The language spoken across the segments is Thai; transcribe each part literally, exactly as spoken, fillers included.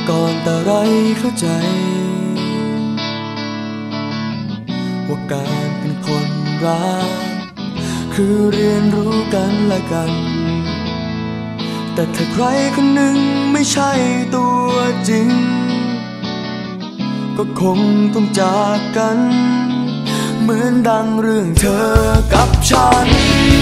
ก่อนแต่ไรเข้าใจว่าการเป็นคนรักคือเรียนรู้กันและกันแต่ถ้าใครคนหนึ่งไม่ใช่ตัวจริงก็คงต้องจากกันเหมือนดังเรื่องเธอกับฉัน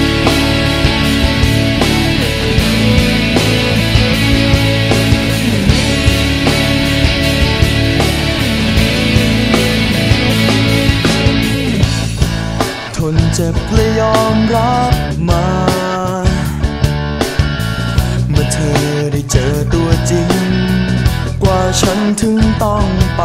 ทนเจ็บและยอมรับมาเมื่อเธอได้เจอตัวจริงกว่าฉันถึงต้องไป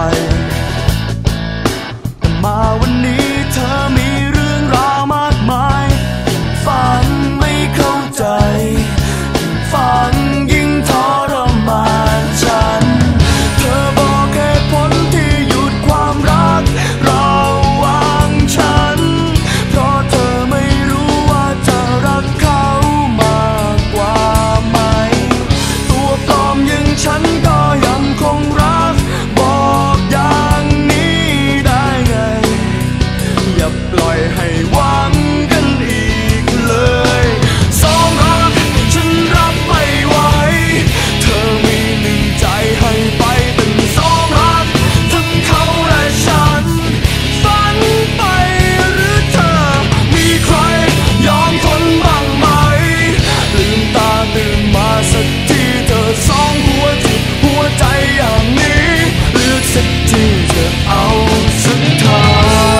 แต่มาวันนี้เธอมีเรื่องราวมากมายฝันไม่เข้าใจฝันยิ่งทรมานฉันเธอบอกเหตุผลที่หยุดความรักระหว่างฉันเพราะเธอไม่รู้ว่าจะรักเขามากกว่าไหมตัวปลอมอย่างฉันก็ยังคงรักบอกอย่างนี้ได้ไงอย่าปล่อยให้หวังกันอีกเลยสองรักฉันรับไม่ไหวเธอมีหนึ่งใจให้ไปเป็นสองรักทั้งเขาและฉันฝันไปหรือเธอมีใครยอมทนบ้างไหมลืมตาตื่นมาสักทีเธอสองหัวจิตหัวใจอย่างนี้เลือกสักทีเธอเอาสักทาง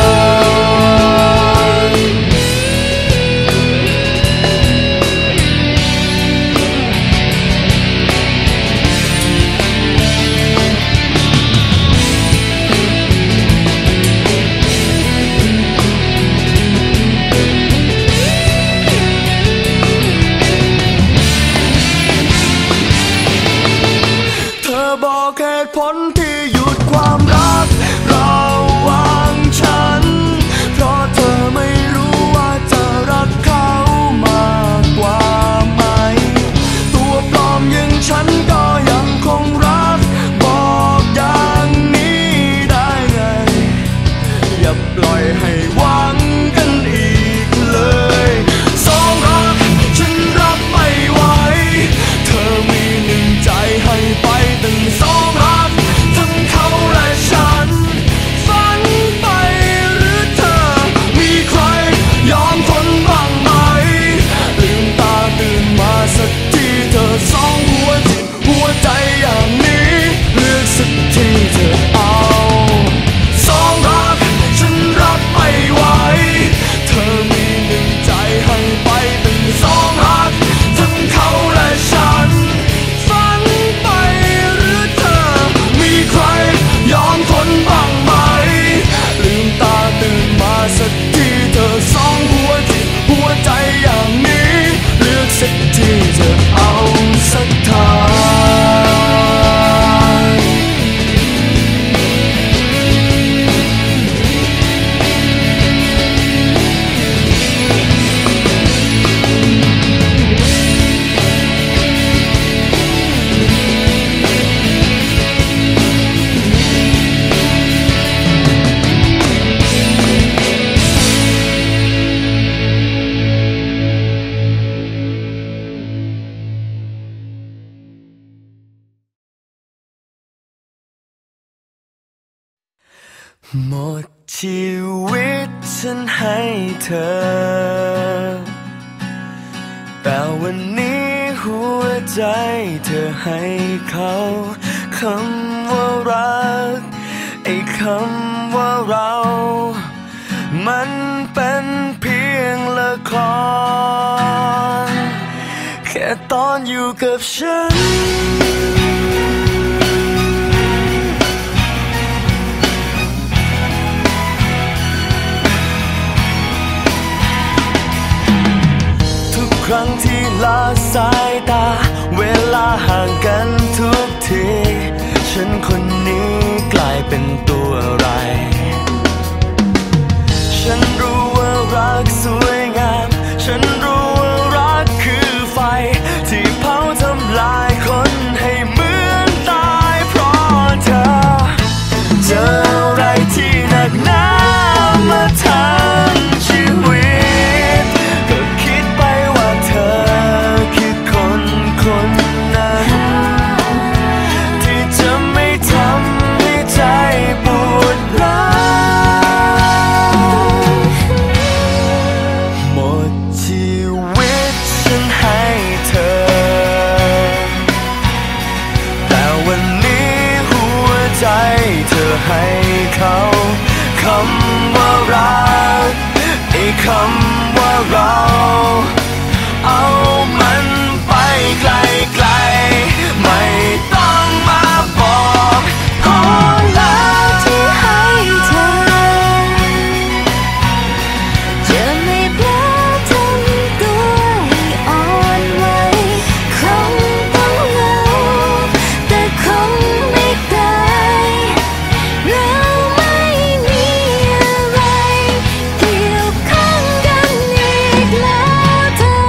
เธอบอกเหตุผลที่หยุดความรักระหว่างฉันเพราะเธอไม่รู้ว่าจะรักเขามากกว่าไหมตัวปลอมอย่างฉันก็ยังคงรักบอกอย่างนี้ได้ไงอย่าปล่อยให้หวังกันอีกเลยสองรักฉันรับไม่ไหวเธอมีหนึ่งใจให้ไปตั้งสองรักทั้งเขาและฉันฝันไปหรือเธอมีใครยอมทนบ้างไหมลืมตาตื่นมาสักทีเธอสองหัวจิตหัวใจอย่างนี้เลือกสักทีเธอเอาสองรักฉันรับไม่ไหวเธอมีหนึ่งใจให้ไปตั้งสองรักทั้งเขาและฉันฝันไปหรือเธอมีใครยอมทนบ้างไหมลืมตาตื่นมาสักทีเธอสองหัวจิตหัวใจอย่างนี้เลือกสักทีเธอเอาสักทางหมดชีวิตฉันให้เธอแต่วันนี้หัวใจเธอให้เขาคำว่ารักไอ้คำว่าเรามันเป็นเพียงละครแค่ตอนอยู่กับฉันครั้งที่ละสายตาเวลาห่างกันทุกทีฉันคนนี้กลายเป็นตัวอะไรฉันรู้ว่ารักสวยงามฉันรู้ว่ารักคือไฟที่เผาทำลายคนให้เหมือนตายเพราะให้เขาคำว่ารักไอ้คำว่าเราเอามันไปไกลไกลไม่ต้องมาบอกขอแล้วที่ให้เธอจะไม่แพ้ทำตัวให้อ่อนไหวคงต้องเหงาแต่คงไม่ตายเราไม่มีอะไรเกี่ยวข้องกันอีกแล้วเธอ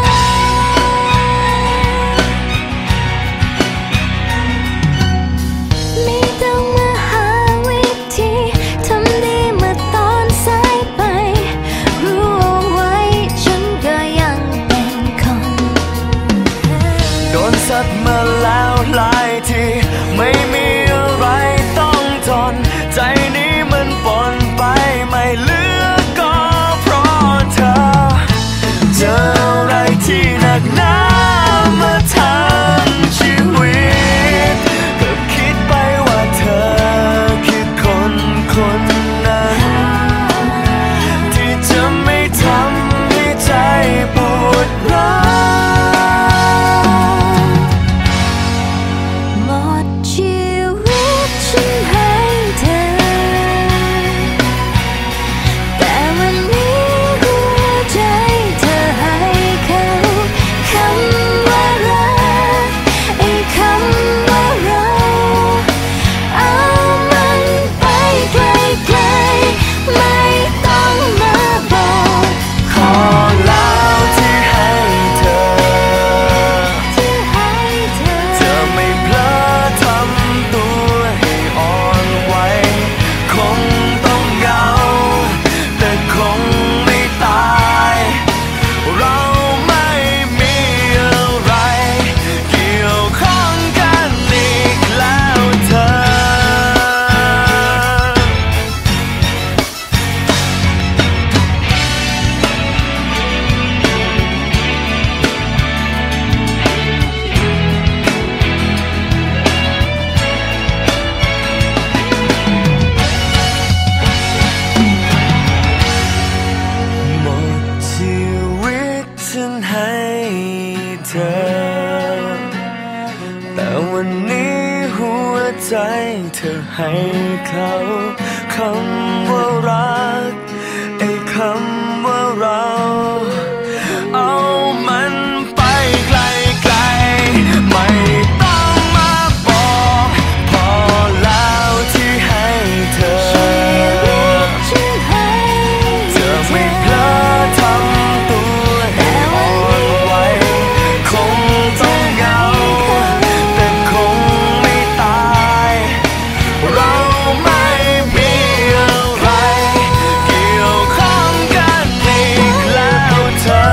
ไม่ต้องมาหาวิธีทำดีเมื่อตอนสายไปรู้เอาไว้ฉันก็ยังเป็นคนโดนซัดมาแล้วหลายทีไม่มีอะไรต้องทนใจนี้มันปนไปไม่เหลือก็เพราะเธอเจออะไรที่หนักหนามาทั้งชีวิตก็คิดไปว่าเธอคือคนคนนั้นที่จะไม่ทำให้ใจปวดร้าวหมดชีวิตฉันให้เธอแต่วันนี้หัวใจเธอให้เขาคำว่ารักไอ้คำว่าเราเอามันไปไกลไกลไม่ต้องมาบอกขอแล้วที่ให้เธอที่ให้เธอจะไม่เพลอทำตัวให้อ่อนไหวคงต้องเหงาแต่คงไม่ตายเราไม่มีอะไรเกี่ยวข้องกันอีกแล้วเธอหมดชีวิตฉันให้เธอแต่วันนี้หัวใจเธอให้เขาคำว่ารักไอ้คำว่าเราเอามันไปไกลไกลไม่ต้องมาบอกพอแล้วที่ให้เธอจะไม่เพลอทำตัวให้อ่อนไหวคงต้องเหงาแต่คงไม่ตายเราไม่มีอะไรเกี่ยวข้องกันอีกแล้วเธอ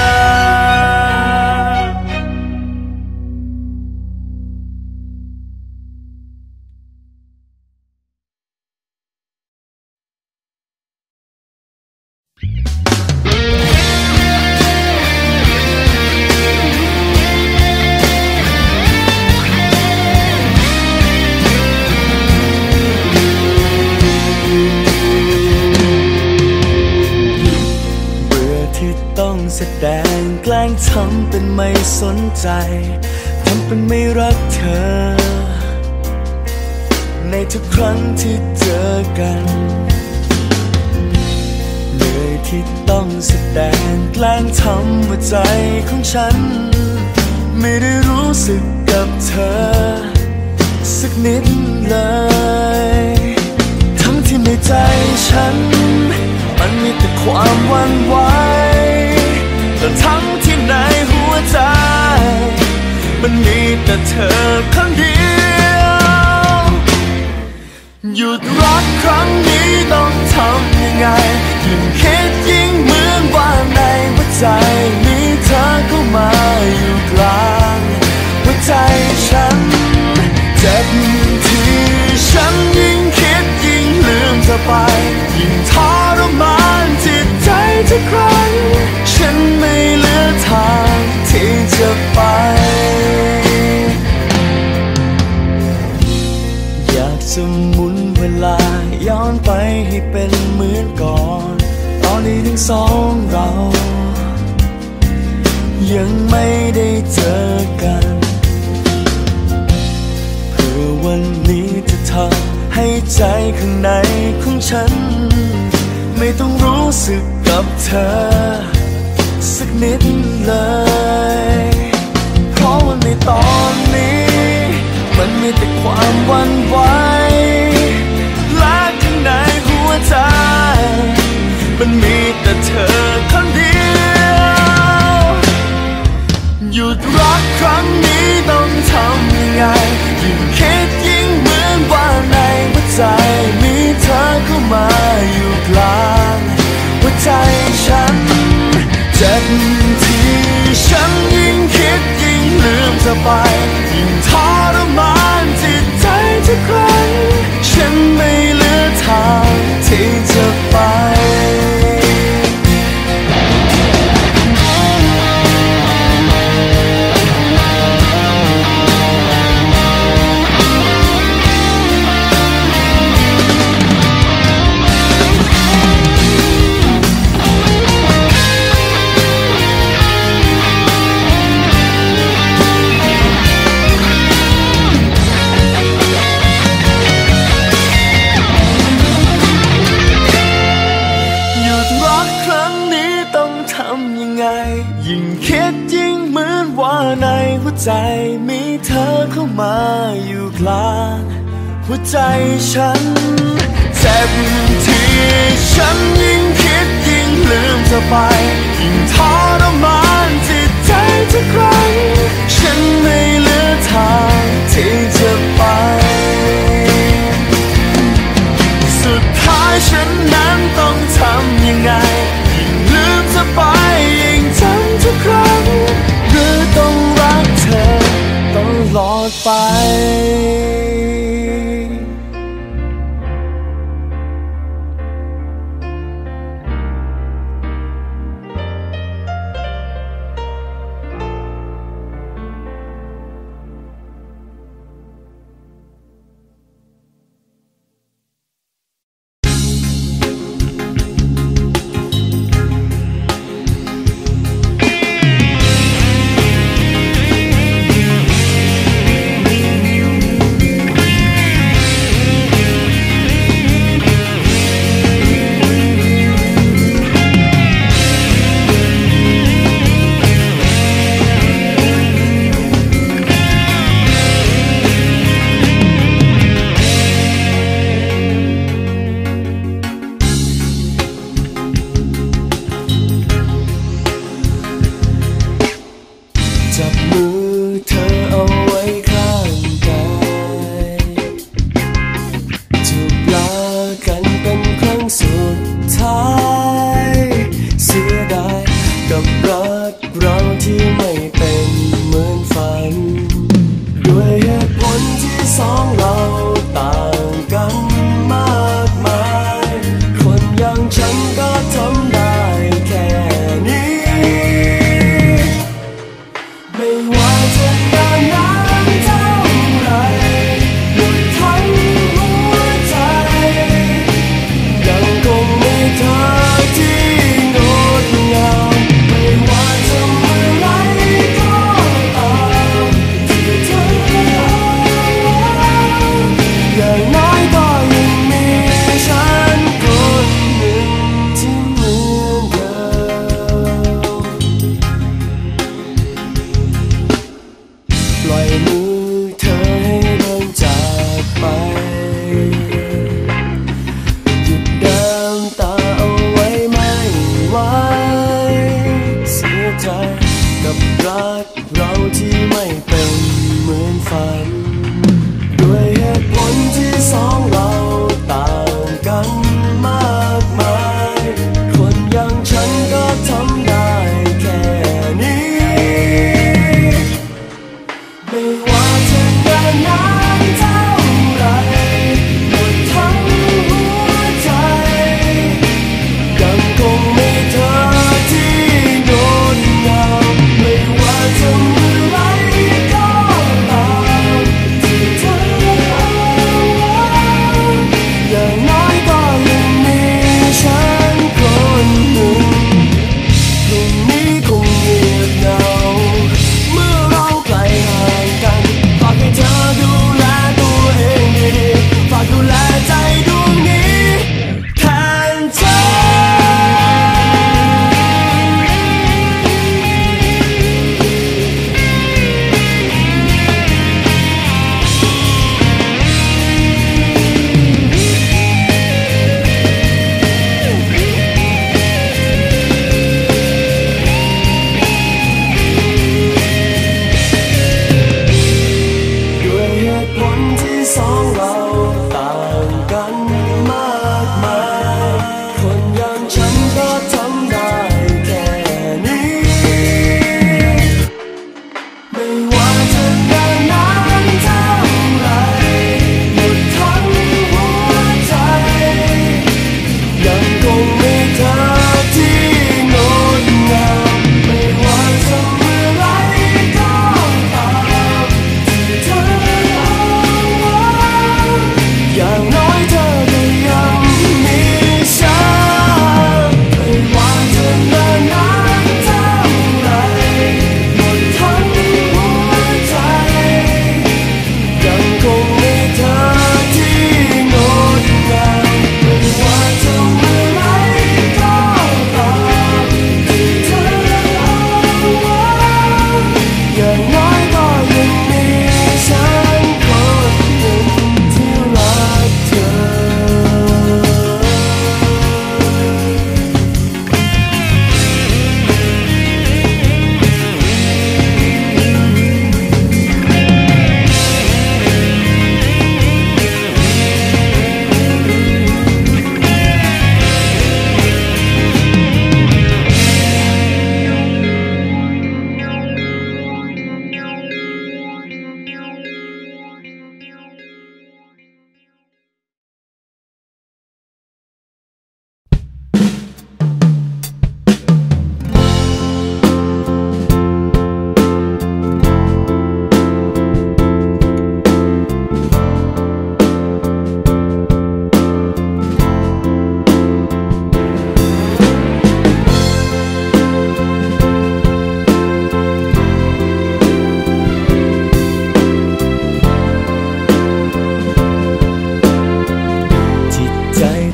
แสดงแกล้งทำเป็นไม่สนใจทำเป็นไม่รักเธอในทุกครั้งที่เจอกันเหนื่อยที่ต้องแสดงแกล้งทำว่าใจของฉันไม่ได้รู้สึกกับเธอสักนิดเลยทั้งที่ในใจฉันมันมีแต่ความหวั่นไหวแต่ทั้งที่ในหัวใจมันมีแต่เธอคนเดียวหยุดรักครั้งนี้ต้องทำยังไงยิ่งคิดยิ่งเหมือนว่าในหัวใจมีเธอเข้ามาอยู่กลางหัวใจฉันเจ็บที่ฉันยิ่งคิดยิ่งลืมเธอไปยิ่งทรมานจิตใจทุกครั้งฉันไม่เหลือทางที่จะไปอยากจะหมุนเวลาให้เป็นเหมือนก่อนตอนนี้ทั้งสองเรายังไม่ได้เจอกันเพื่อวันนี้จะทำให้ใจข้างในของฉันไม่ต้องรู้สึกกับเธอสักนิดเลยเพราะว่าในตอนนี้มันมีแต่ความหวั่นไหวและข้างในหัวใจมันมีแต่เธอคนเดียวหยุดรักครั้งนี้ต้องทำยังไงยิ่งคิดยิ่งเหมือนว่าในหัวใจมีเธอเข้ามาอยู่กลางหัวใจฉันเจ็บที่ฉันยิ่งคิดยิ่งลืมเธอไปยิ่งทรมานจิตใจทุกครั้งฉันไม่เหลือทางที่จะไปยิ่งคิดยิ่งเหมือนว่าในหัวใจมีเธอเข้ามาอยู่กลางหัวใจฉันเจ็บที่ฉันยิ่งคิดยิ่งลืมเธอไปยิ่งทรมานจิตใจทุกครั้งฉันไม่เหลือทางที่จะไปสุดท้ายฉันนั้นต้องทำยังไงยิ่งลืมเธอไปยิ่งจำทุกครั้งหรือต้องรักเธอตลอดไป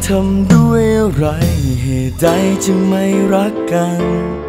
ทำด้วยอะไรเหตุใดจึงไม่รักกัน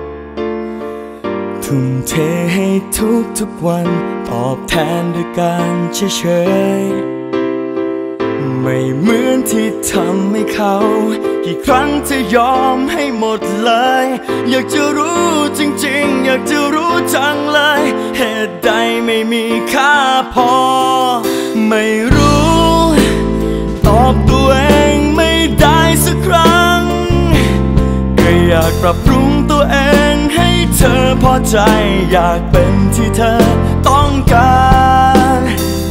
ทุ่มเทให้ทุกทุกวันตอบแทนด้วยการเฉยๆไม่เหมือนที่ทำให้เขากี่ครั้งจะยอมให้หมดเลยอยากจะรู้จริงๆอยากจะรู้จังเลยเหตุใดไม่มีค่าพอไม่รู้ตอบตัวเองไม่ได้สักครั้งก็อยากปรับปรุงตัวเองให้เธอพอใจอยากเป็นที่เธอต้องการ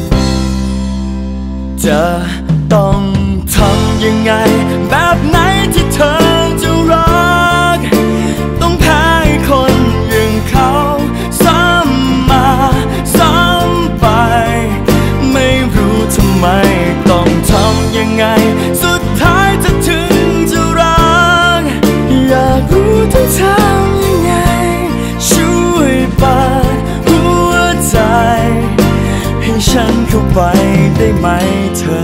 จะต้องทำยังไงแบบไหนที่เธอจะรักต้องแพ้คนอย่างเขาซ้ำมาซ้ำไปไม่รู้ทำไมต้องทำยังไงสุดท้ายจะถึงจะรักอยากรู้ต้องทำยังไงช่วยเปิดหัวใจให้ฉันเข้าไปได้ไหมเธอ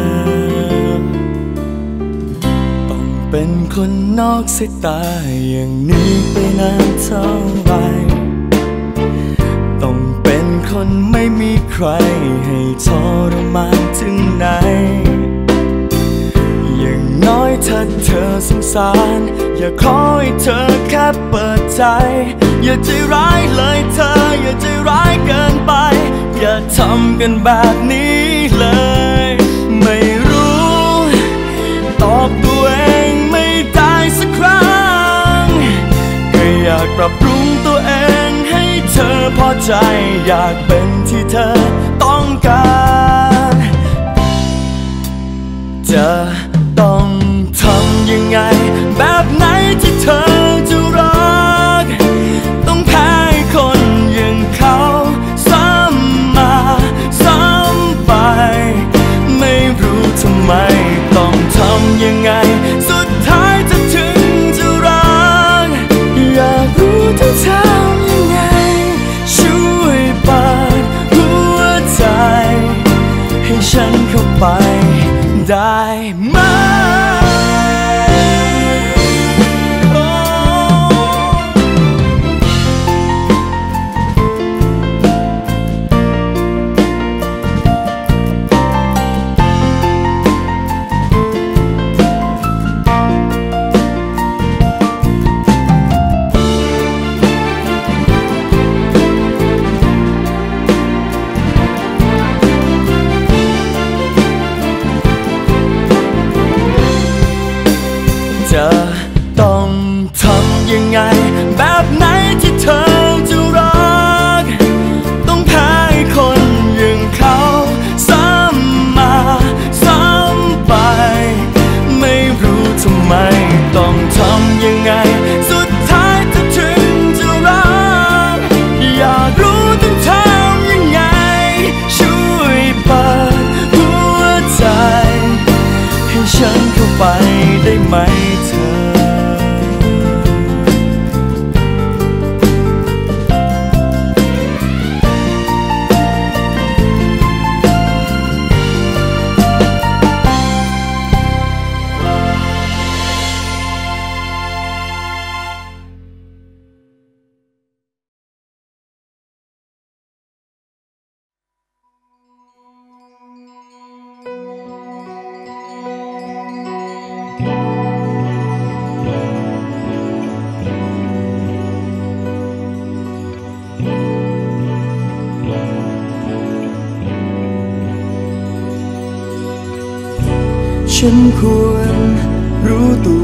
ต้องเป็นคนนอกสายตาอย่างนี้ไปนานเท่าไรต้องเป็นคนไม่มีใครให้ทรมานถึงไหนอย่างน้อยถ้าเธอสงสารอย่าขอให้เธอแค่เปิดใจอย่าใจร้ายเลยเธออย่าใจร้ายเกินไปอย่าทำกันแบบนี้เลยไม่รู้ตอบตัวเองไม่ได้สักครั้งก็อยากปรับปรุงตัวเองให้เธอพอใจอยากเป็นที่เธอต้องการจะต้องทำยังไงแบบไหนที่เธอจะรักต้องแพ้คนอย่างเขาซ้ำมาซ้ำไปไม่รู้ทำไมต้องทำยังไงสุดท้ายจะถึงจะรักอยากรู้ต้องทำยังไงช่วยเปิดหัวใจให้ฉันเข้าไปได้ไหมจะต้องทำยังไงแบบไหนที่เธอจะรักต้องแพ้คนอย่างเขาซ้ำมาซ้ำไปไม่รู้ทำไมต้องทำยังไงสุดท้ายจะถึงจะรักอยากรู้ต้องทำยังไงช่วยเปิดหัวใจให้ฉันเข้าไปได้ไหมเธอฉันควรรู้ตัว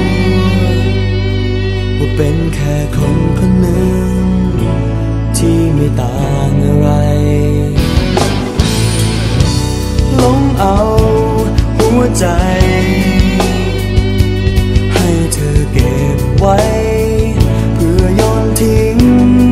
ว่าเป็นแค่คนคนหนึ่งที่ไม่ต่างอะไรหลงเอาหัวใจให้เธอเก็บไว้เพื่อโยนทิ้ง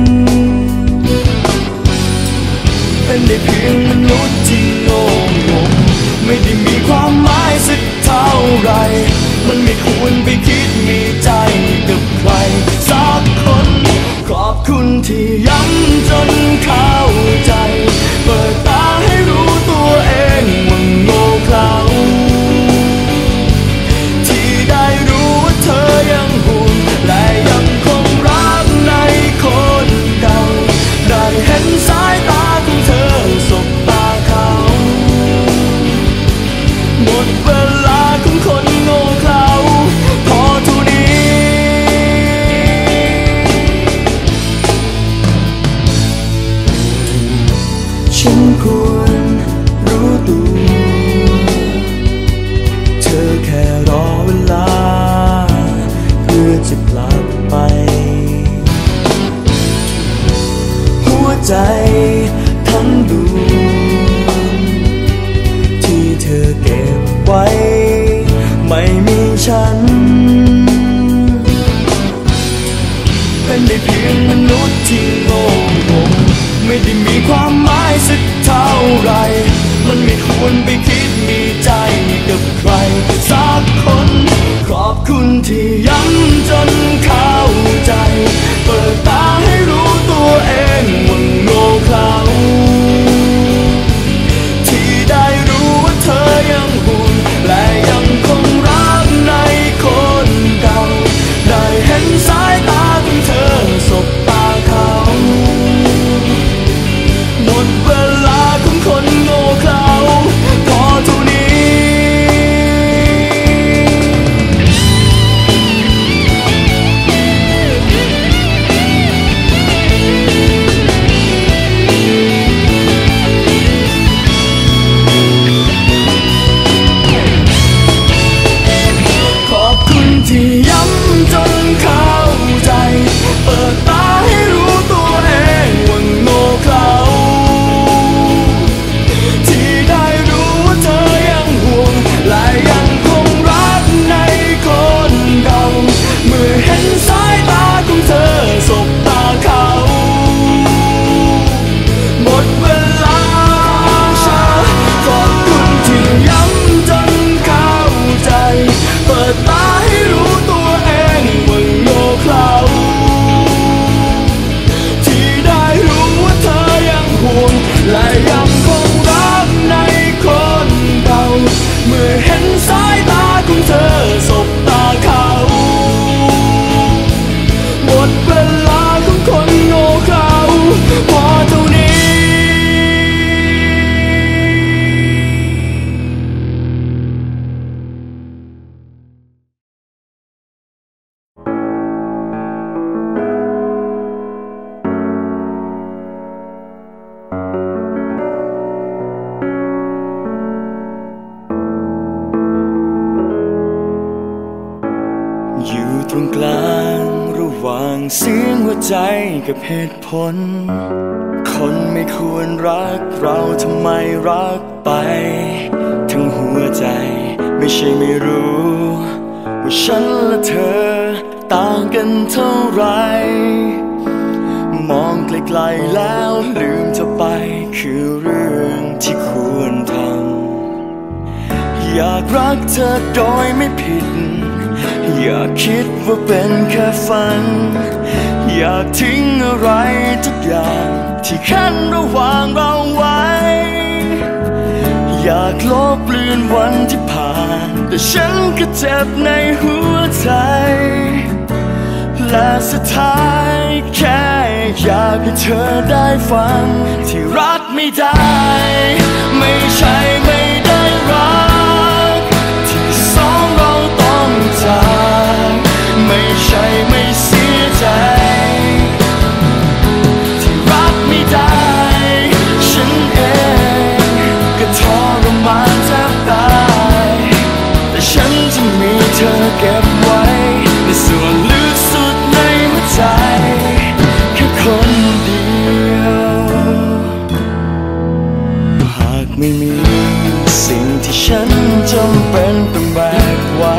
เป็นได้เพียงมนุษย์ที่โง่งมไม่ได้มีความหมายสักเท่าไรมันไม่ควรไปคิดมีใจกับใครสักคนขอบคุณที่ย้ำจนเข้าใจมันไม่ควรไปคิดมีใจกับใครสักคนขอบคุณที่ย้ำจนเข้าใจเปิดตาให้รู้ตัวเองว่าโง่เขลาที่ได้รู้ว่าเธอยังห่วงและยังคงรักในคนเก่าได้เห็นสายตาของเธอสบตาเขาหมดเวลาของคนโง่เขลาพอเท่านี้ที่ย้ำจนเข้าใจเปิดตาให้รู้ตัวเองว่าโง่เขลาที่ได้รู้ว่าเธอยังห่วงและยังคงรักในคนเก่าเมื่อเห็นสายตาของเธอสบตาเขาหมดเวลาขอบคุณที่ย้ำจนเข้าใจเปิดตาให้รู้ตัวเองว่าโง่เขลาที่ได้รู้ว่าเธอยังห่วงและยังคงรักในคนเก่าเมื่อเห็นสายตาของเธอสบตาเขาหมดเวลาของคนโง่เขลาพอเท่านี้อยู่ตรงกลางระหว่างเสียงหัวใจกับเหตุผลคนไม่ควรรักเราทำไมรักไปทั้งหัวใจไม่ใช่ไม่รู้ว่าฉันและเธอต่างกันเท่าไรมองไกลๆแล้วลืมเธอไปคือเรื่องที่ควรทำอยากรักเธอโดยไม่ผิดอย่าคิดว่าเป็นแค่ฝันอยากทิ้งอะไรทุกอย่างที่ขั้นระหว่างเราไว้อยากลบเลือนวันที่ผ่านแต่ฉันก็เจ็บในหัวใจและสุดท้ายแค่อยากให้เธอได้ฟังที่รักไม่ได้ไม่ใช่ไม่ได้รักที่สองเราต้องจากไม่ใช่ไม่เสียใจที่รักไม่ได้ฉันเองก็ทรมานแทบตายแต่ฉันจะมีเธอเก็บไว้ในส่วนลึกสุดในหัวใจแค่คนเดียวหากไม่มีสิ่งที่ฉันจำเป็นต้องแบกไว้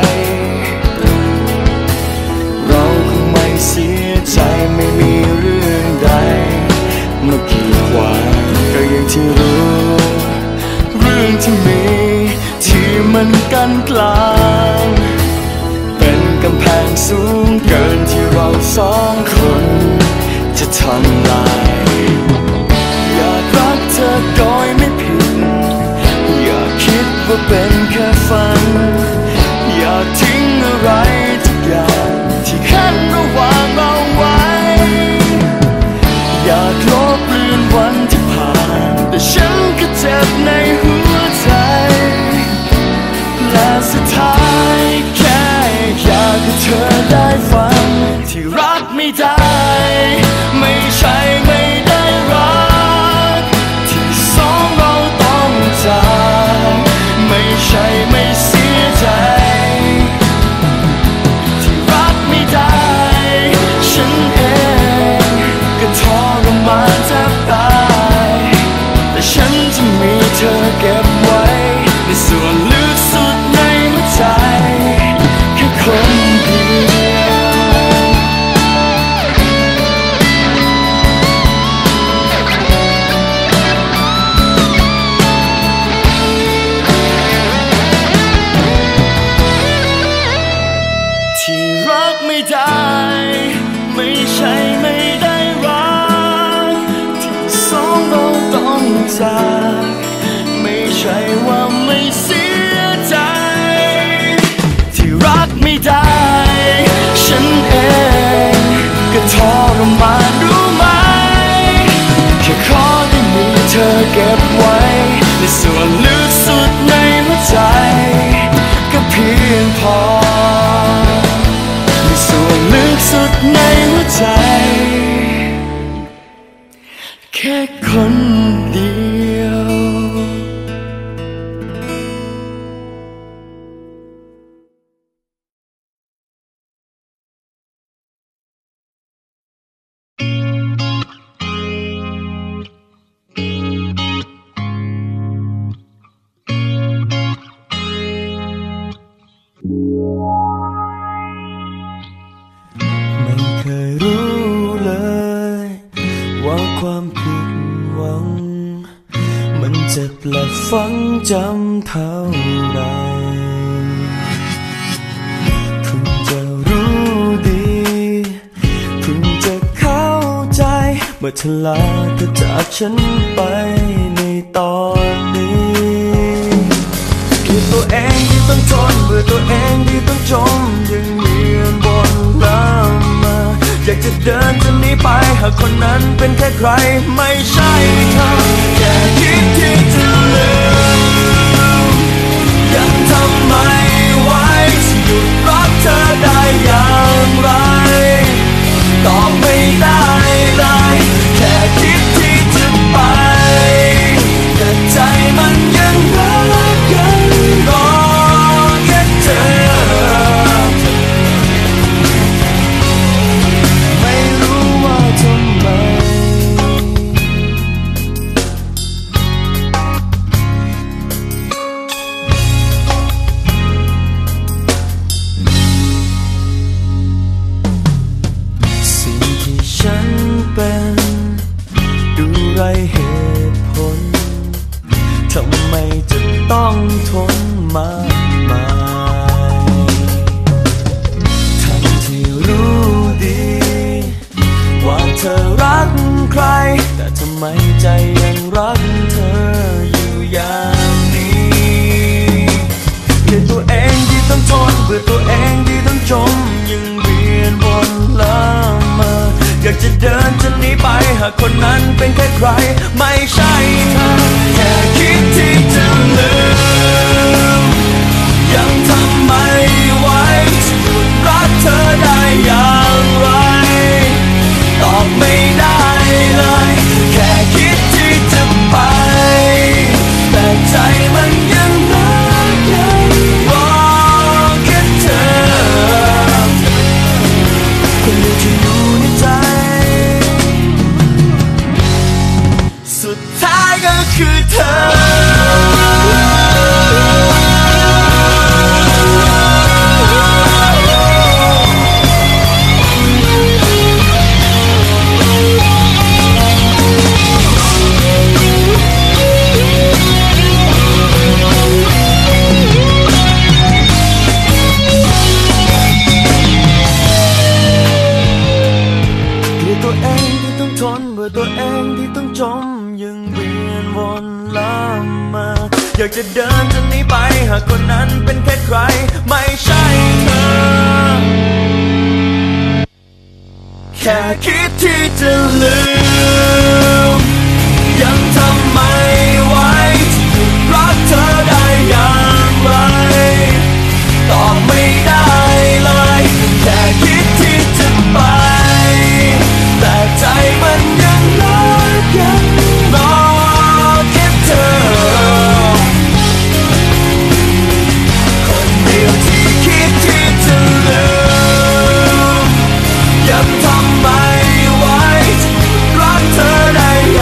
เราคงไม่เสียใจไม่มีเรื่องใดมากีดขวางก็อย่างที่รู้เรื่องที่มีที่มันกั้นกลางเป็นกำแพงสูงเกินที่เราสองคนจะทำลายอยากรักเธอโดยไม่ผิดอย่าคิดว่าเป็นแค่ฝันอย่าทิ้งอะไรทุกอย่างที่ขั้นระหว่างเราไว้อยากลบเลือนวันที่ผ่านแต่ฉันก็เจ็บในหัวใจและสุดท้ายแค่อยากให้เธอได้ฟังที่รักไม่ได้ไม่ใช่ไม่ได้รักที่สองเราต้องจากไม่ใช่ไม่เสียใจที่รักไม่ได้ฉันเองก็ทรมานแทบตายแต่ฉันจะมีเธอเก็บไว้ในส่วนลึกสุดในหัวใจแค่คนเดียวช่ว่าไม่เสียใจที่รักไม่ได้ฉันเองก็ทรมานรู้ไหมแค่ขอได้มีเธอเก็บไว้ในส่วนลึกสุดในหัวใจก็เพียงพอในส่วนลึกสุดในหัวใจแค่คนเดียวไม่เคยรู้เลยว่าความผิดหวังมันเจ็บและฝังจำเท่าไรเพิ่งจะรู้ดีเพิ่งจะเข้าใจเมื่อเธอลาเธอจากฉันไปในตอนนี้เกลียดตัวเองที่ต้องทนเบื่อตัวเองที่ต้องจมยังเวียนวนแล้วมาอยากจะเดินจะหนีไปหากคนนั้นเป็นแค่ใครไม่ใช่เธอแค่คิดที่จะลืมยังทำไม่ไหวจะหยุดรักเธอได้อย่างไรตอบไม่ได้เลยแค่คิดที่จะไปแต่ใจมันยังรักยังรอแค่เธอไม่รู้ว่าทำไมสิ่งที่ฉันเป็นดูไรเหตุผลทำไมจะต้องทนมากมายทั้งที่รู้ดีว่าเธอรักใครแต่ทำไมใจยังรักเธออยู่อย่างนี้เกลียดตัวเองที่ต้องทนเบื่อตัวเองที่ต้องจมยังเวียนวนแล้วมาอยากจะเดินจะหนีไปหากคนนั้นเป็นแค่ใครไม่ใช่เธอแค่คิดที่จะลืมยังทำไม่ไหวจะหยุดรักเธอได้อย่างไรตอบไม่ได้เลยแค่คิดที่จะไปแต่ใจมันยังรักยังรอแค่เธอคนเดียวที่อยู่ในใจสุดท้ายก็คือเธอตัวเองที่ต้องทนเบื่อตัวเองที่ต้องจมยังเวียนวนแล้วมาอยากจะเดินจะหนีไปหากคนนั้นเป็นแค่ใครไม่ใช่เธอแค่คิดที่จะลืมยังทำไม่ไหวจะหยุดรักเธอได้อย่างไรตอบไม่ได้เลยแค่คิดที่จะไปแต่ใจมันยังรักยังรอแค่เธอคนเดียวที่คิดที่จะลืมยังทำไม่ไหวจะรักเธอได้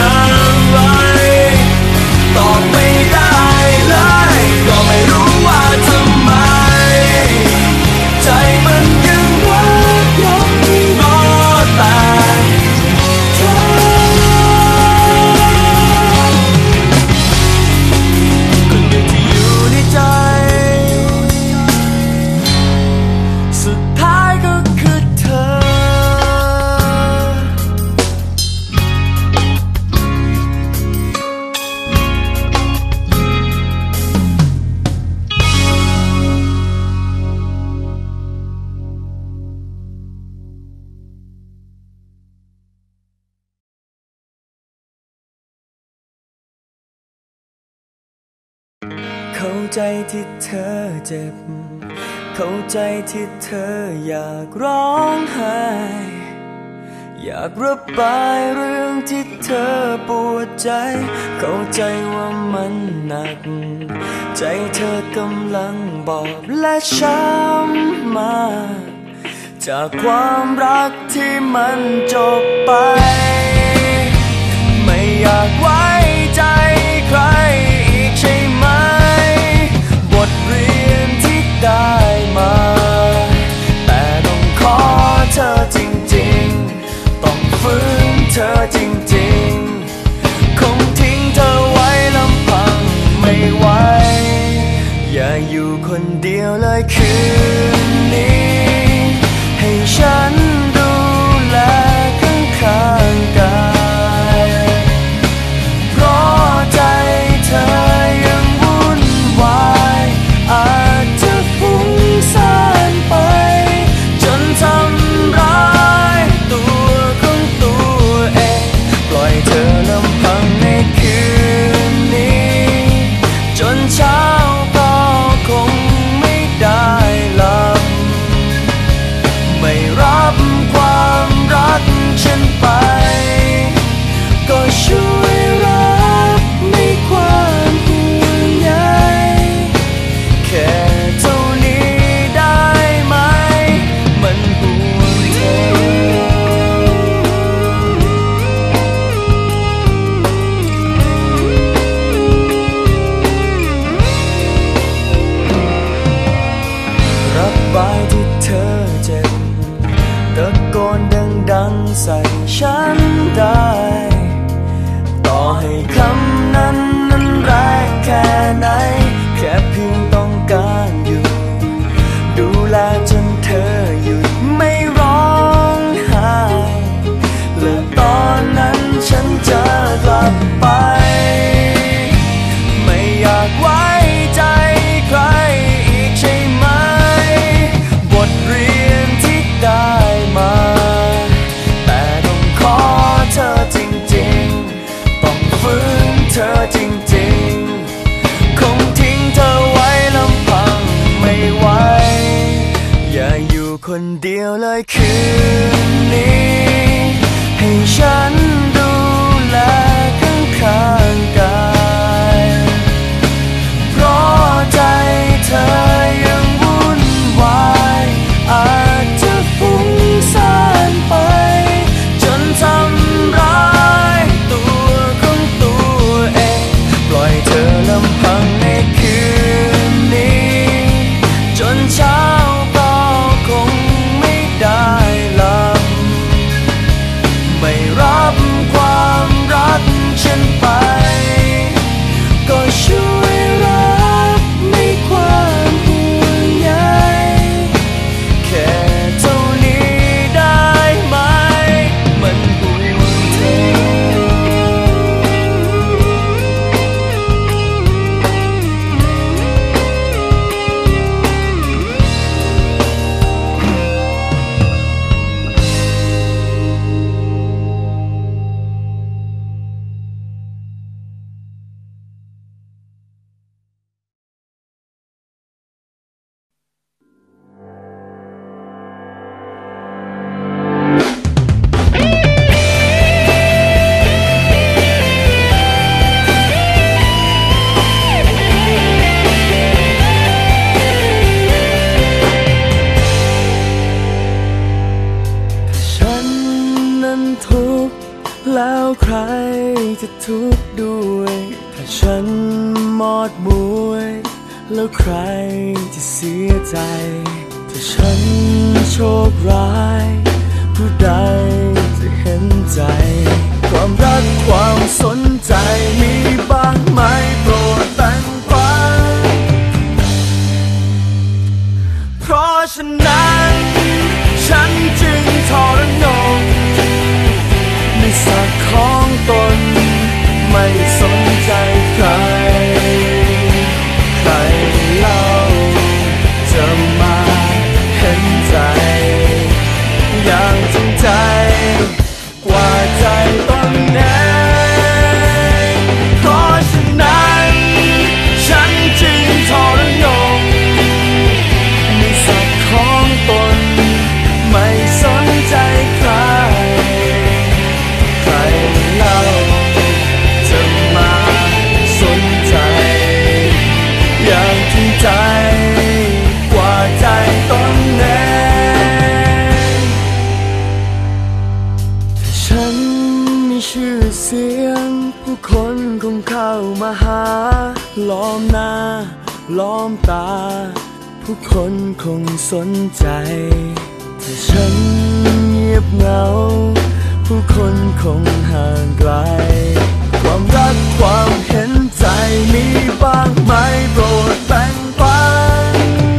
เข้าใจที่เธอเจ็บเข้าใจที่เธออยากร้องไห้อยากระบายเรื่องที่เธอปวดใจเข้าใจว่ามันหนักใจเธอกำลังบอบและช้ำมาจากความรักที่มันจบไปไม่อยากไว้ใจใครอีกใช่ไหมบทเรียนที่ได้มาแต่ต้องขอเธอจริงๆต้องฝืนเธอจริงๆคงทิ้งเธอไว้ลำพังไม่ไหวอย่าอยู่คนเดียวเลยคืนนี้ให้ฉันดูแลข้างๆกายเพราะใจเธอยังวุ่นวายอาจจะฟุ้งซ่านไปจนทำร้ายตัวของตัวเองปล่อยเธอลำพังในคืนนี้จนเช้าก็คงไม่ได้หลับไม่รับความรักฉันไปก็ช่วยรับในความห่วงใยแค่เท่านี้ได้ไหมมันห่วงเธอรับบายที่เธอเจ็บตะโกนดังๆใส่ฉันได้ต่อให้คำนั้นนั้นแรงแค่ไหนแค่เพียงต้องการอยู่ดูแลจนเธอหยุดไม่ร้องไห้และตอนนั้นฉันจะกลับไปไม่อยากไว้ใจใครอีกใช่ไหมบทเรียนที่ได้มาแต่ต้องขอเธอจริงๆต้องฝืนเธอจริงๆคงทิ้งเธอไว้ลำพังไม่ไหวอย่าอยู่คนเดียวเลยคืนนี้ให้ฉันดูแลข้างๆกายเพราะใจเธอยังวุ่นวายอาจจะฟุ้งซ่านไปจนทำร้ายตัวของตัวเองปล่อยเธอลำพังในคืนนี้จนเช้าก็คงไม่ได้หลับไม่รับความรักฉันไปก็ช่วยรับในความห่วงใยแค่เท่านี้ได้ไหมมันห่วงเธอฉันนั้นทุกข์แล้วใครจะทุกข์ด้วยถ้าฉันหมดมวยแล้วใครจะเสียใจถ้าฉันโชคร้ายผู้ใดจะเห็นใจความรักความสนใจมีบ้างไหมโปรดแบ่งปันเพราะฉะนั้นฉันจึงทรนงในศักดิ์ของตนไม่สนใจใครใครเล่าจะมาเห็นใจอย่างจริงใจกว่าใจตนเองเพราะฉะนั้นฉันจึงล้อมหน้าล้อมตาผู้คนคงสนใจถ้าฉันเงียบเหงาผู้คนคงห่างไกลความรักความเห็นใจมีบ้างไหมโปรดแบ่งปัน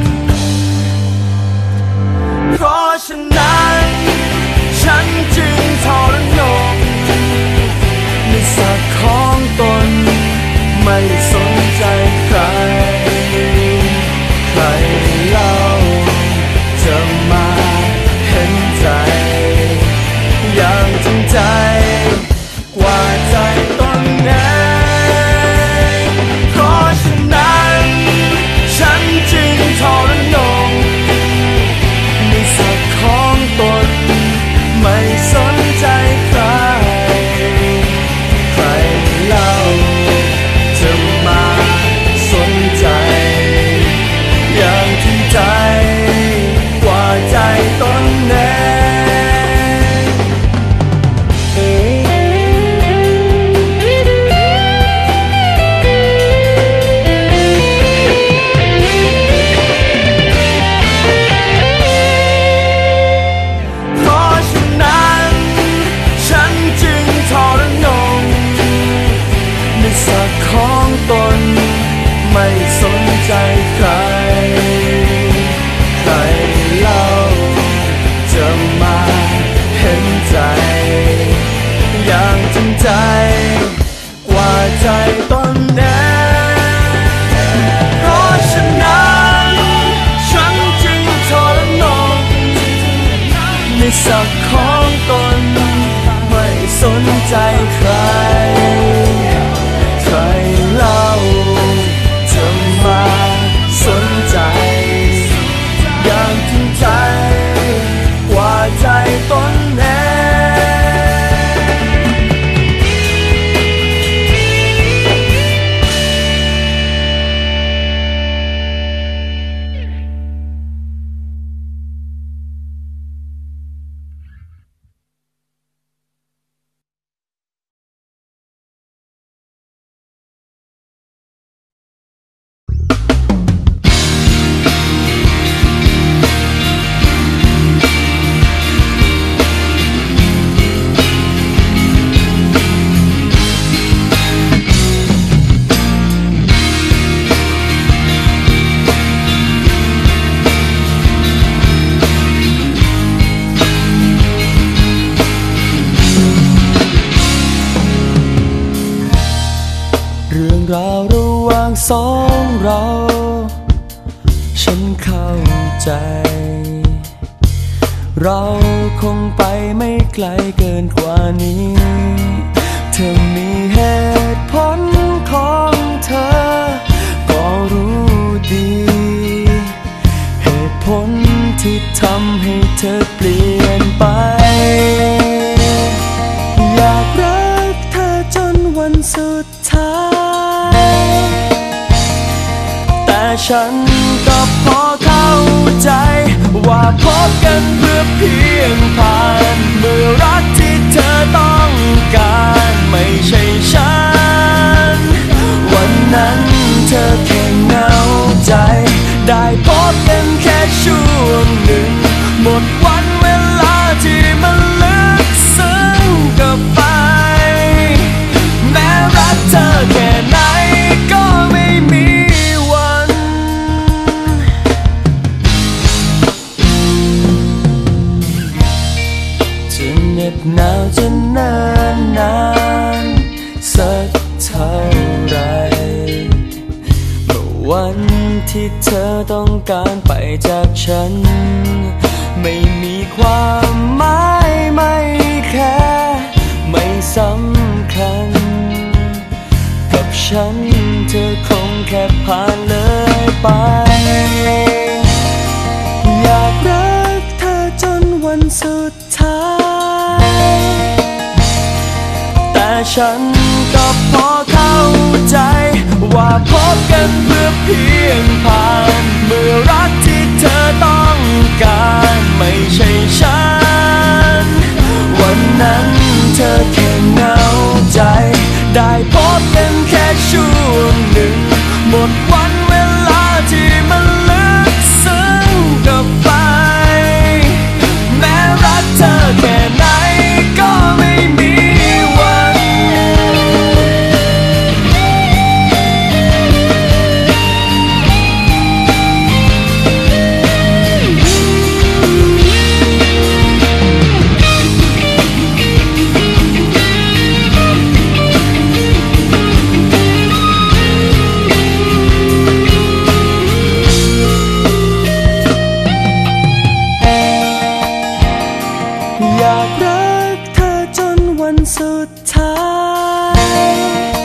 เพราะฉะนั้นฉันจึงทรนงในศักดิ์ของตนไม่สนใจใครใครเล่าจะมาเห็นใจอย่างจริงใจกว่าใจตนเองเพราะฉะนั้นฉันจึงทรนงในศักดิ์ของตนไม่สนใจใครใครเล่าจะมาสนใจอย่างจริงใจกว่าใจตนเองเพราะฉะนั้นฉันจึงทรนงในศักดิ์ของตนไม่สนใจใครใครเล่าจะมาเห็นใจอย่างจริงใจกว่าใจตนเองเพราะฉะนั้นฉันจึงทรนงในศักดิ์ของตนไม่สนใจใครใครเล่าจะมาสนใจอย่างจริงใจกว่าใจตนเองเรื่องราวระหว่างสองเราฉันเข้าใจเราคงไปไม่ไกลเกินกว่านี้เธอมีเหตุผลของเธอก็รู้ดีเหตุผลที่ทำให้เธอเปลี่ยนไปอยากรักเธอจนวันสุดท้ายแต่ฉันก็พอเข้าใจว่าพบกันเพื่อเพียงผ่านเมื่อรักที่เธอต้องการไม่ใช่ฉันวันนั้นเธอแค่เหงาใจได้พบกันแค่ช่วงหนึ่งหมดวันเวลาที่มันลึกซึ้งกับไปแม้รักเธอแค่ไหนก็ไม่มีวันจะเหน็บหนาวจะนานนานสักเท่าไรเมื่อวันที่เธอต้องการไปจากฉันไม่มีความหมายไม่แค่ไม่สำคัญกับฉันเธอคงแค่ผ่านเลยไปอยากรักเธอจนวันสุดท้ายแต่ฉันก็พอเข้าใจว่าพบกันเพื่อเพียงผ่านเมื่อรักที่เธอต้องการไม่ใช่ฉันวันนั้นเธอแค่เหงาใจได้พบกันแค่ช่วงหนึ่งหมดวันเวลาที่มันลึกซึ้งกับไปแม้รักเธอแค่ไหนก็ไม่มีวันอยากรักเธอจนวันสุดท้าย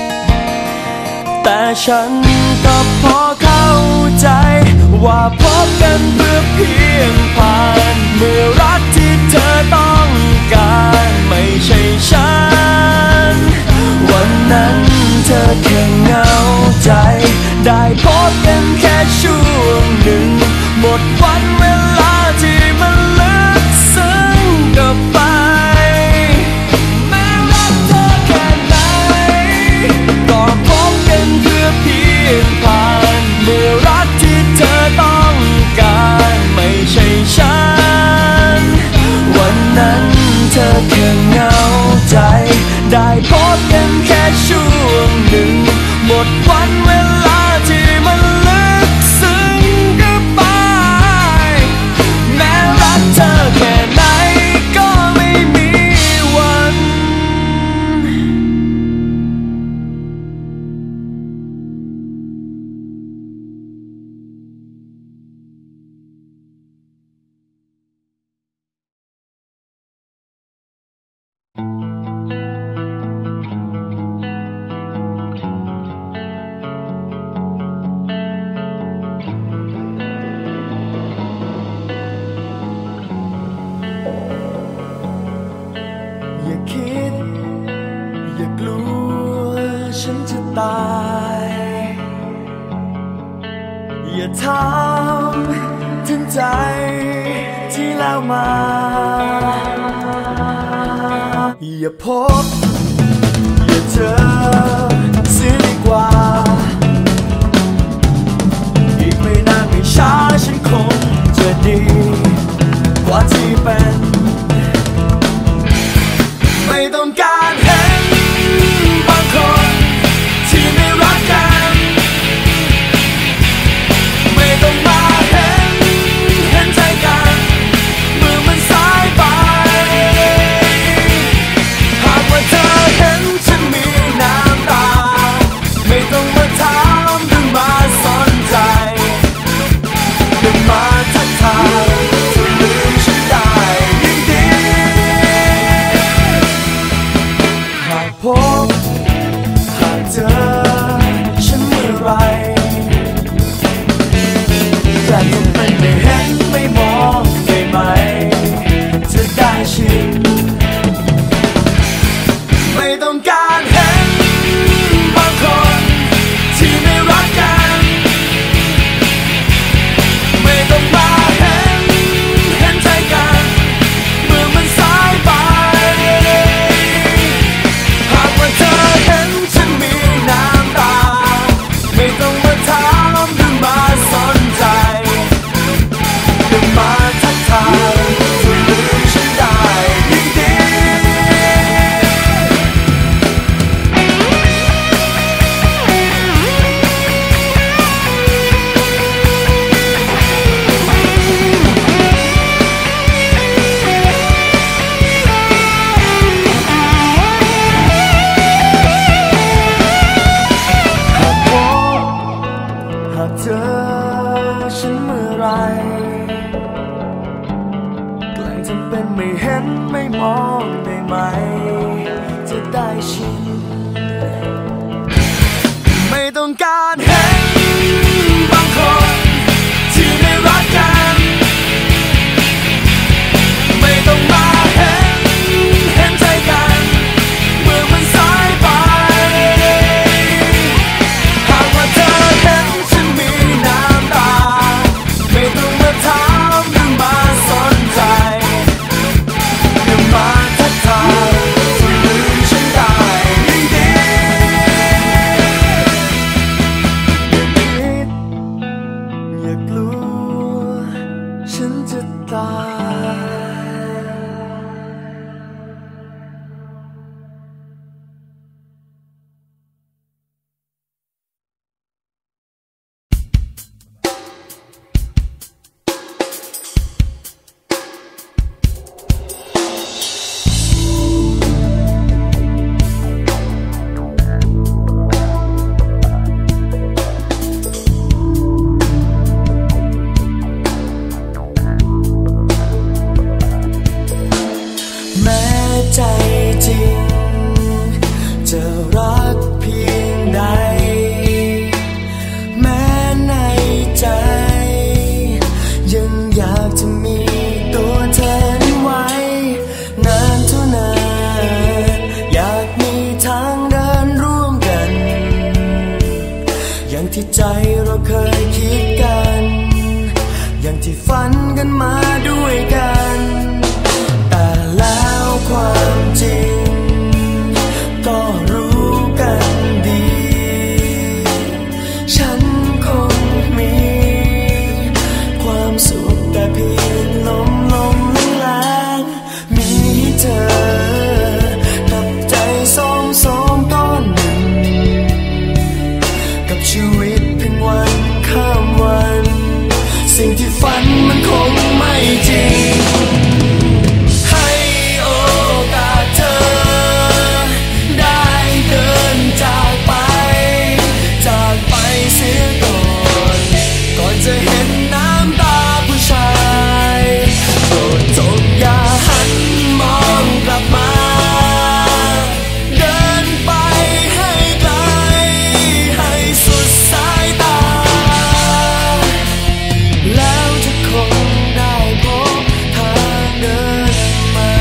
แต่ฉันก็พอเข้าใจว่าพบกันเพื่อเพียงผ่านเมื่อรักที่เธอต้องการไม่ใช่ฉันวันนั้นเธอแค่เหงาใจได้พบกันแค่ช่วงหนึ่งหมดวันเวลาที่มันลึกซึ้งกับไปแม้รักเธอแค่ไหนก็พบกันเพื่อเพียงผ่านเมื่อรักที่เธอต้องการไม่ใช่ฉันวันนั้นเธอแค่เหงาใจได้พบกันแค่ช่วงหนึ่งหมดวันเวลาที่มันลึกซึ้งกับไปแม้รักเธอแค่ไหนก็ไม่มีวันอย่าคิดอย่ากลัวฉันจะตายอย่าถามถึงใจที่แล้วมาอย่าพบอย่าเจอเสียดีกว่าอีกไม่นานไม่ช้าฉันคงจะดีกว่าที่เป็นไม่ต้องการเห็นบางคนที่ไม่รักกันไม่ต้องมาเห็นเห็นใจกันเมื่อมันสายไปหากว่าเธอเห็นฉันมีน้ำตาไม่ต้องมาถามหรือมาสนใจหรือมาทักทายจะลืมฉันได้ยิ่งดีหากพบหากเจอฉันเมื่อไรแค่ทำเป็นไม่เห็นไม่มองได้ไหมจะได้ชินไม่ต้องการเห็นบางคนที่ไม่รักกันไม่ต้องมาเห็นเห็นใจกันเมื่อมันสายไปหากว่าเธอเห็นฉันมีน้ำตาไม่ต้องมาถามหรือมาสนใจหรือมาทักทายจะลืมฉันได้ยิ่งดีใจเราเคยคิดกันอย่างที่ฝันกันมาด้วยกันแต่แล้วความจริงก็รู้กันดีฉันคงมีความสุขแต่เพียงลมลมแรงมีเธอกับใจสองสองก้อนหนึ่งกับชีวิตเพียงวันข้ามวันสิ่งที่ฝันมันคงไม่จริงให้โอกาสเธอได้เดินจากไปจากไปเสียก่อนก่อนจะเห็นน้ำตาผู้ชายโปรดจงอย่าหันมองกลับมาเดินไปให้ไกลให้สุดสายตาแล้วจะคงได้พบทางเดินใหม่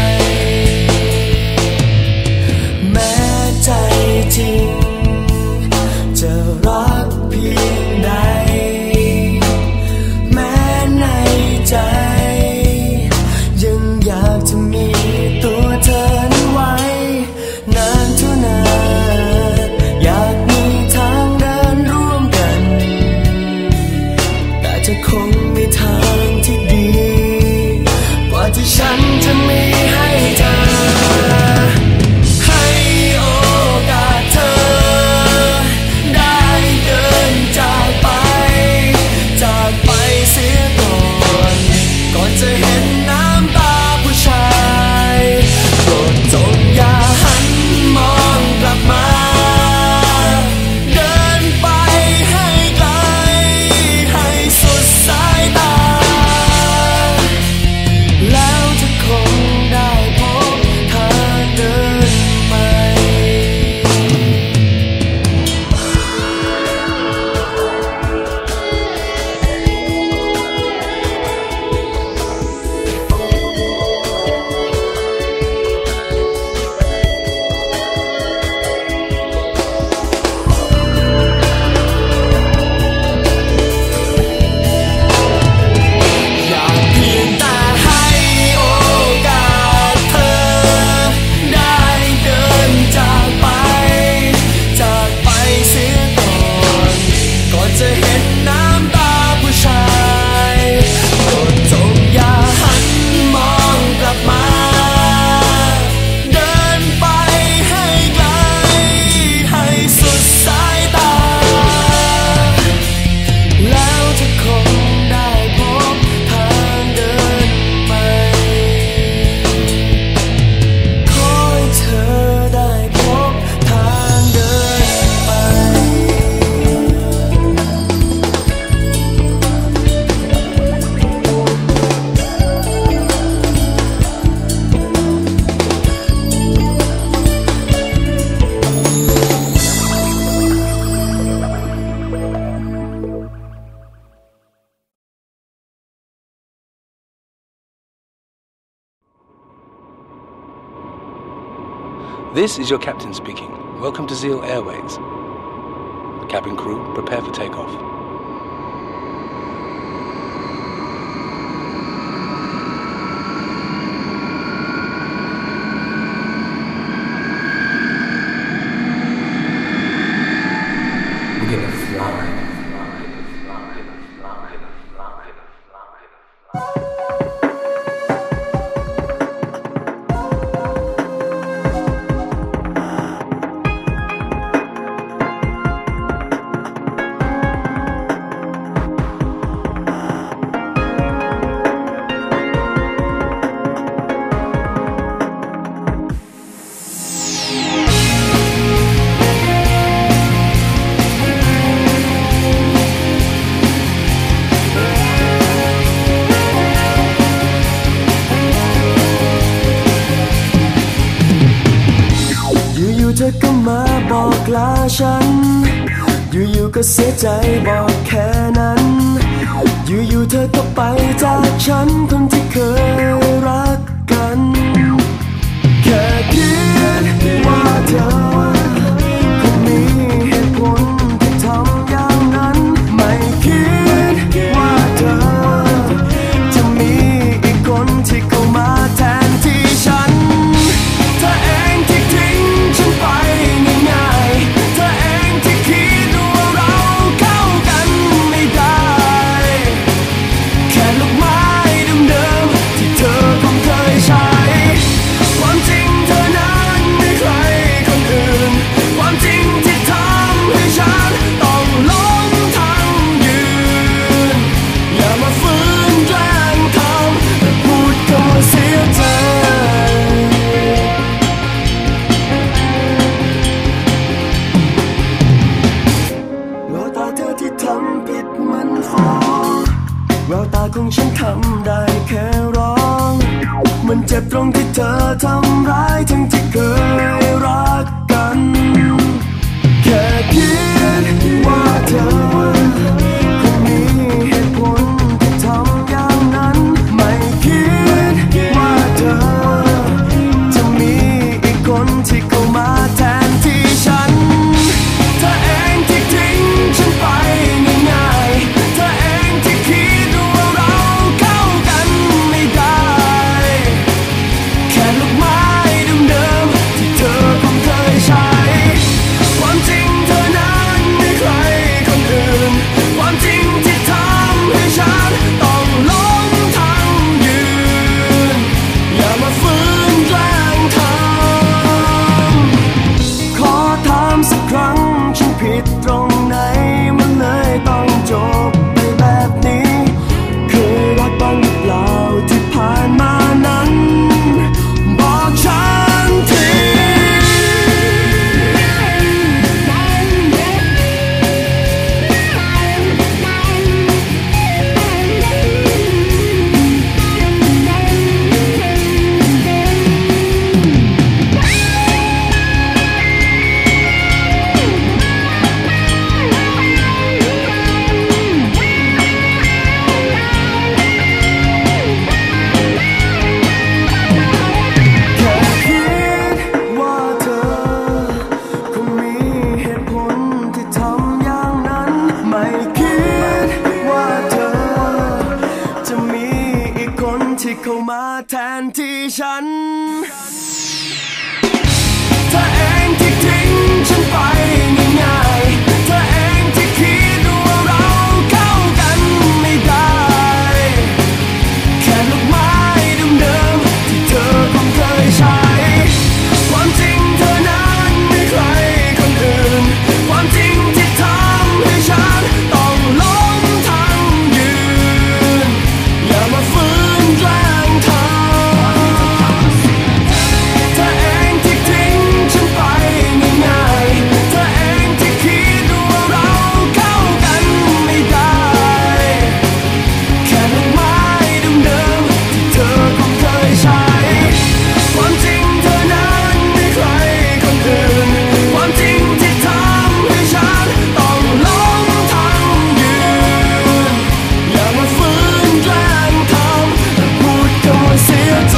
แม้ใจจริงจะรักเพียงใดแม้ในใจยังอยากจะมีตัวเธอนั้นไว้นานเท่านานอยากมีทางเดินร่วมกันแต่จะคงมีทางที่ดีกว่าที่ฉันจะมีให้เธอให้โอกาสเธอได้เดินจากไปจากไปเสียก่อนก่อนจะเห็นน้ำตาผู้ชายโปรดจงอย่าหันมองกลับมาเดินไปให้ไกลให้สุดสายตาแล้วจะคงได้พบทางเดินใหม่ อยากเพียงแต่ให้โอกาสเธอได้เดินจากไปจากไปเสียก่อนก่อนจะเห็นน้ำตาผู้ชายโปรดจงอย่าหันมองกลับมาเดินไปให้ไกลให้สุดสายตาแล้วจะคงได้พบทางเดินใหม่ขอให้เธอได้พบทางเดินใหม่ This is your captain speaking. Welcome to Zeal Airways. Cabin crew, prepare for takeoff. We're gonna fly.บอกลาฉันอยู่ๆก็เสียใจบอกแค่นั้นอยู่ๆเธอก็ไปจากฉันคนที่เคยรักกันแค่คิดว่าเธอคงมีเหตุผลที่ทำอย่างนั้นแววตาของฉันทำได้แค่ร้องมันเจ็บตรงที่เธอทำร้ายทั้งที่เคยรักกันแค่คิดว่าเธอคงมีเหตุผลที่ทำอย่างนั้นไม่คิดว่าเธอจะมีอีกคนที่เข้ามาแทนที่ฉันเธอเองที่ทิ้งฉันไปง่ายๆเธอเองที่คิดว่าเราเข้ากันไม่ได้แค่ลูกไม้เดิมๆที่เธอคงเคยใช้ความจริงเธอนั้นไม่ใครคนอื่นความจริงที่ทำให้ฉันต้องล้มทั้งยืนอย่ามาฝืนแกล้งทำขอถามสักครั้งฉันผิดตรงไหนมันเลยต้องจบไปแบบนี้เคยรักบ้างหรือเปล่าที่ผ่านมานั้นบอกฉันทีเข้ามาแทนที่ฉันเธอเองที่ทิ้งฉันไปง่ายๆเธอเองที่คิดว่าเราเข้ากันไม่ได้แค่ลูกไม้เดิมๆที่เธอคงเคยใช้ความจริงเธอนั้นไม่ใครคนอื่นความจริงที่ทำให้ฉันต้องล้มทั้งยืนอย่ามาฝืนแกล้งเธอเองที่ทิ้งฉันไปง่ายๆเธอเองที่คิดว่าเราเข้ากันไม่ได้แค่ลูกไม้เดิมๆที่เธอคงเคยใช้ความจริงเธอนั้นไม่ใครคนอื่นความจริงที่ทำให้ฉันต้องล้มทั้งยืนอย่ามาฝืนแกล้งทำและพูดคำว่าเสียใจ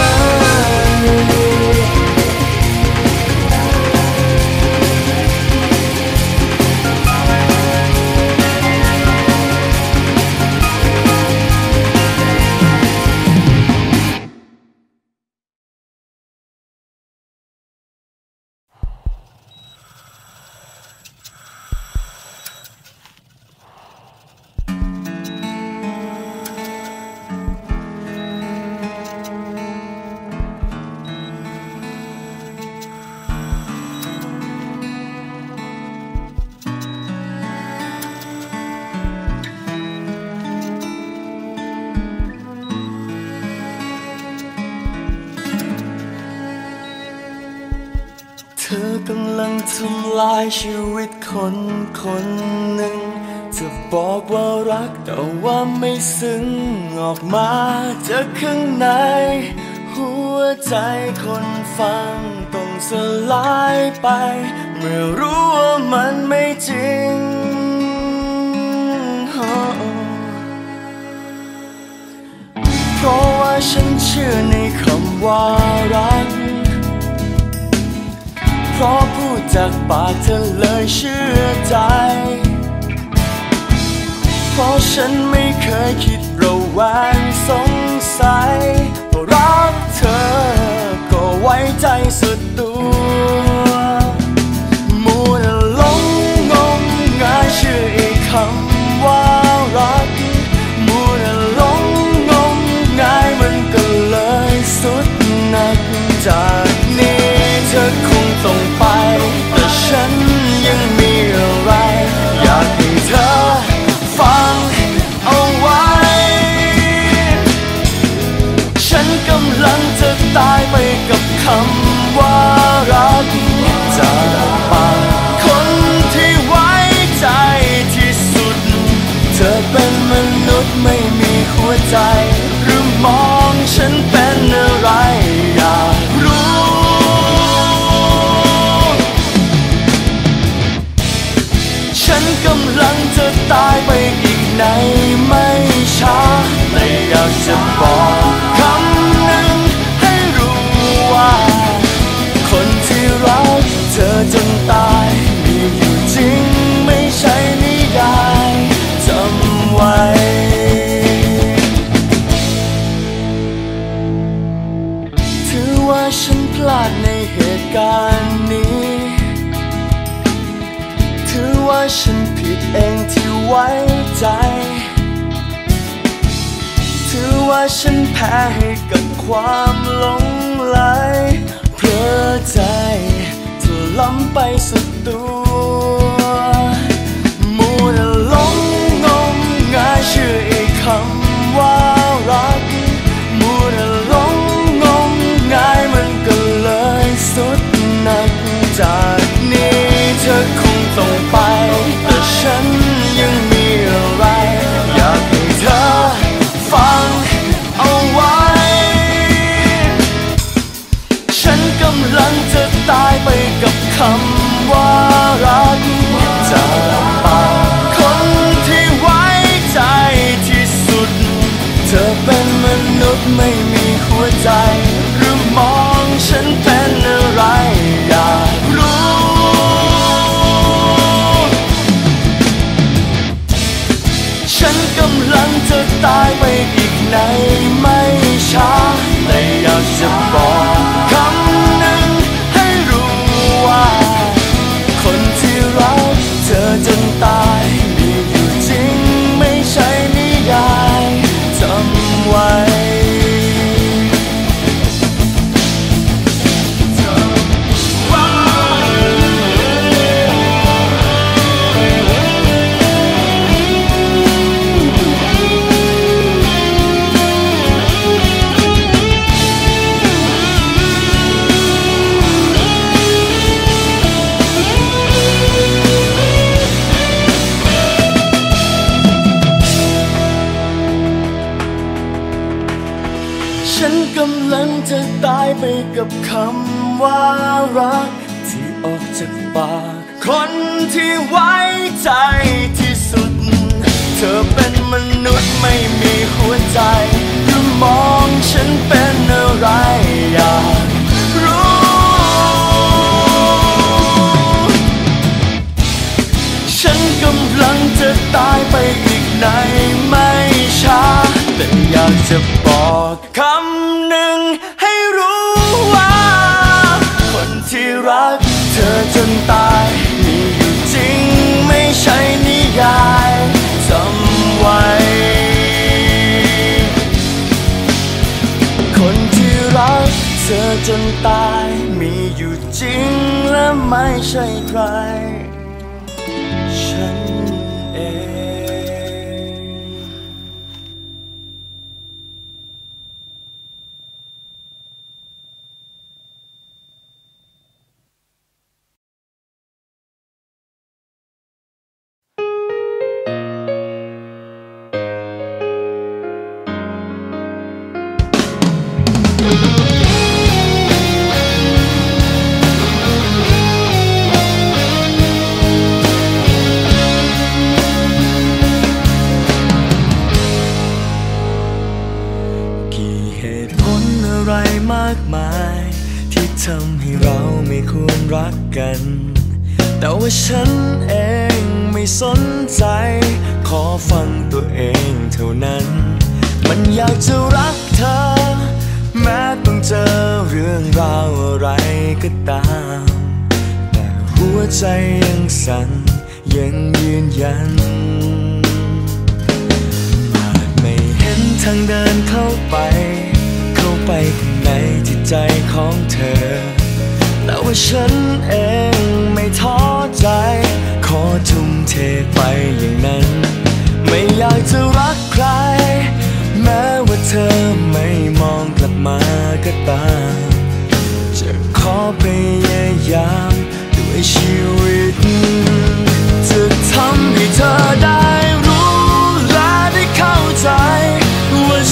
เธอกำลังทำลายชีวิตคนคนหนึ่งจะบอกว่ารักแต่ว่าไม่ซึ้งออกมาจากข้างในหัวใจคนฟังต้องสลายไปเมื่อรู้ว่ามันไม่จริงเพราะว่าฉันเชื่อในคำว่ารักเพราะพูดจากปากเธอเลยเชื่อใจเพราะฉันไม่เคยคิดระแวงสงสัยรักเธอก็ไว้ใจสุดตัวมัวแต่หลงงมงายเชื่ออีกคำว่ารักมัวแต่หลงงมงายมันก็เลยสุดหนักจากนี้เธอคงต้องไปแต่ฉันยังมีอะไรอยากให้เธอฟังเอาไว้ฉันกำลังจะตายไปกับคำว่ารักใจหรือมองฉันเป็นอะไรอยากรู้ฉันกำลังจะตายไปอีกในไม่ช้าแต่อยากจะบอกคำหนึ่งให้รู้ว่าคนที่รักเธอจนตายมีอยู่จริงไม่ใช่นิยายจำไว้ถือว่าฉันพลาดในเหตุการณ์นี้ถือว่าฉันผิดเองที่ไว้ใจถือว่าฉันแพ้ให้กับความหลงไหลเพ้อใจเธอล้ำไปสุดตัวมัวแต่หลงงมงายเชื่ออีกคำว่ารักมัวแต่หลงงมงายมันก็เลยสุดหนักจากนี้เธอคงต้องไปแต่ฉันยังมีอะไรอยากให้เธอฟังเอาไว้ฉันกำลังจะตายไปกับคำว่ารักจากปากคนที่ไว้ใจที่สุดเธอเป็นมนุษย์ไม่มีหัวใจหรือมองฉันเป็นอะไรอยากรู้ฉันกำลังจะตายไปอีกในไม่ช้าแต่อยากจะบอกคำหนึ่งให้รู้ว่าคนที่รักเธอจนตายมีอยู่จริงไม่ใช่นิยายจำไว้ฉันกำลังจะตายไปกับคำว่ารักที่ออกจากปากคนที่ไว้ใจที่สุดเธอเป็นมนุษย์ไม่มีหัวใจหรือมองฉันเป็นอะไรอยากรู้ฉันกำลังจะตายไปอีกในไม่ช้าแต่อยากจะบอกคำหนึ่งให้รู้ว่าคนที่รักเธอจนตายมีอยู่จริงไม่ใช่นิยายจำไว้คนที่รักเธอจนตายมีอยู่จริงและไม่ใช่ใครฉันเองมากมายที่ทำให้เราไม่ควรรักกันแต่ว่าฉันเองไม่สนใจขอฟังตัวเองเท่านั้นมันอยากจะรักเธอแม้ต้องเจอเรื่องราวอะไรก็ตามแต่หัวใจยังสั่นยังยืนยันอาจไม่เห็นทางเดินเข้าไปไปข้างในจิตใจของเธอแต่ว่าฉันเองไม่ท้อใจขอทุ่มเทไปอย่างนั้นไม่อยากจะรักใครแม้ว่าเธอไม่มองกลับมาก็ตามจะขอพยายามด้วยชีวิตจะทำให้เธอได้รู้และได้เข้าใจว่า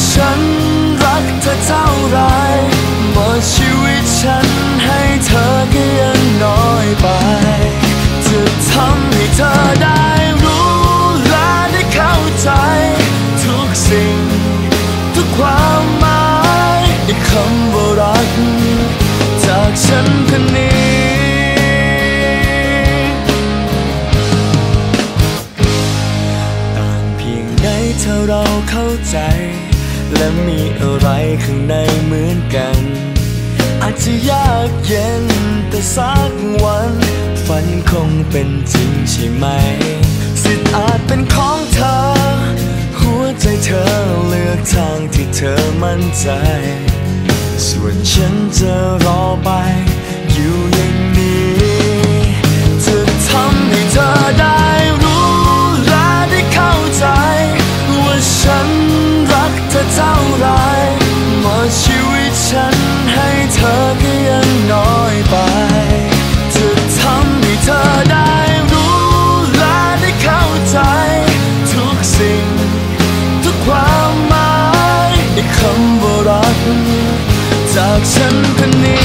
เธอเราเข้าใจและมีอะไรข้างในเหมือนกันอาจจะยากเย็นแต่สักวันฝันคงเป็นจริงใช่ไหมสิทธิ์อาจเป็นของเธอหัวใจเธอเลือกทางที่เธอมั่นใจส่วนฉันจะรอไปอยู่อย่างนี้จะทำให้เธอได้รู้และได้เข้าใจว่าฉันรักเธอเท่าไรมอบชีวิตฉันให้เธอก็ยังน้อยไปจะทำให้เธอได้รู้และได้เข้าใจทุกสิ่งทุกความหมายในคำว่ารักจากฉันคนนี้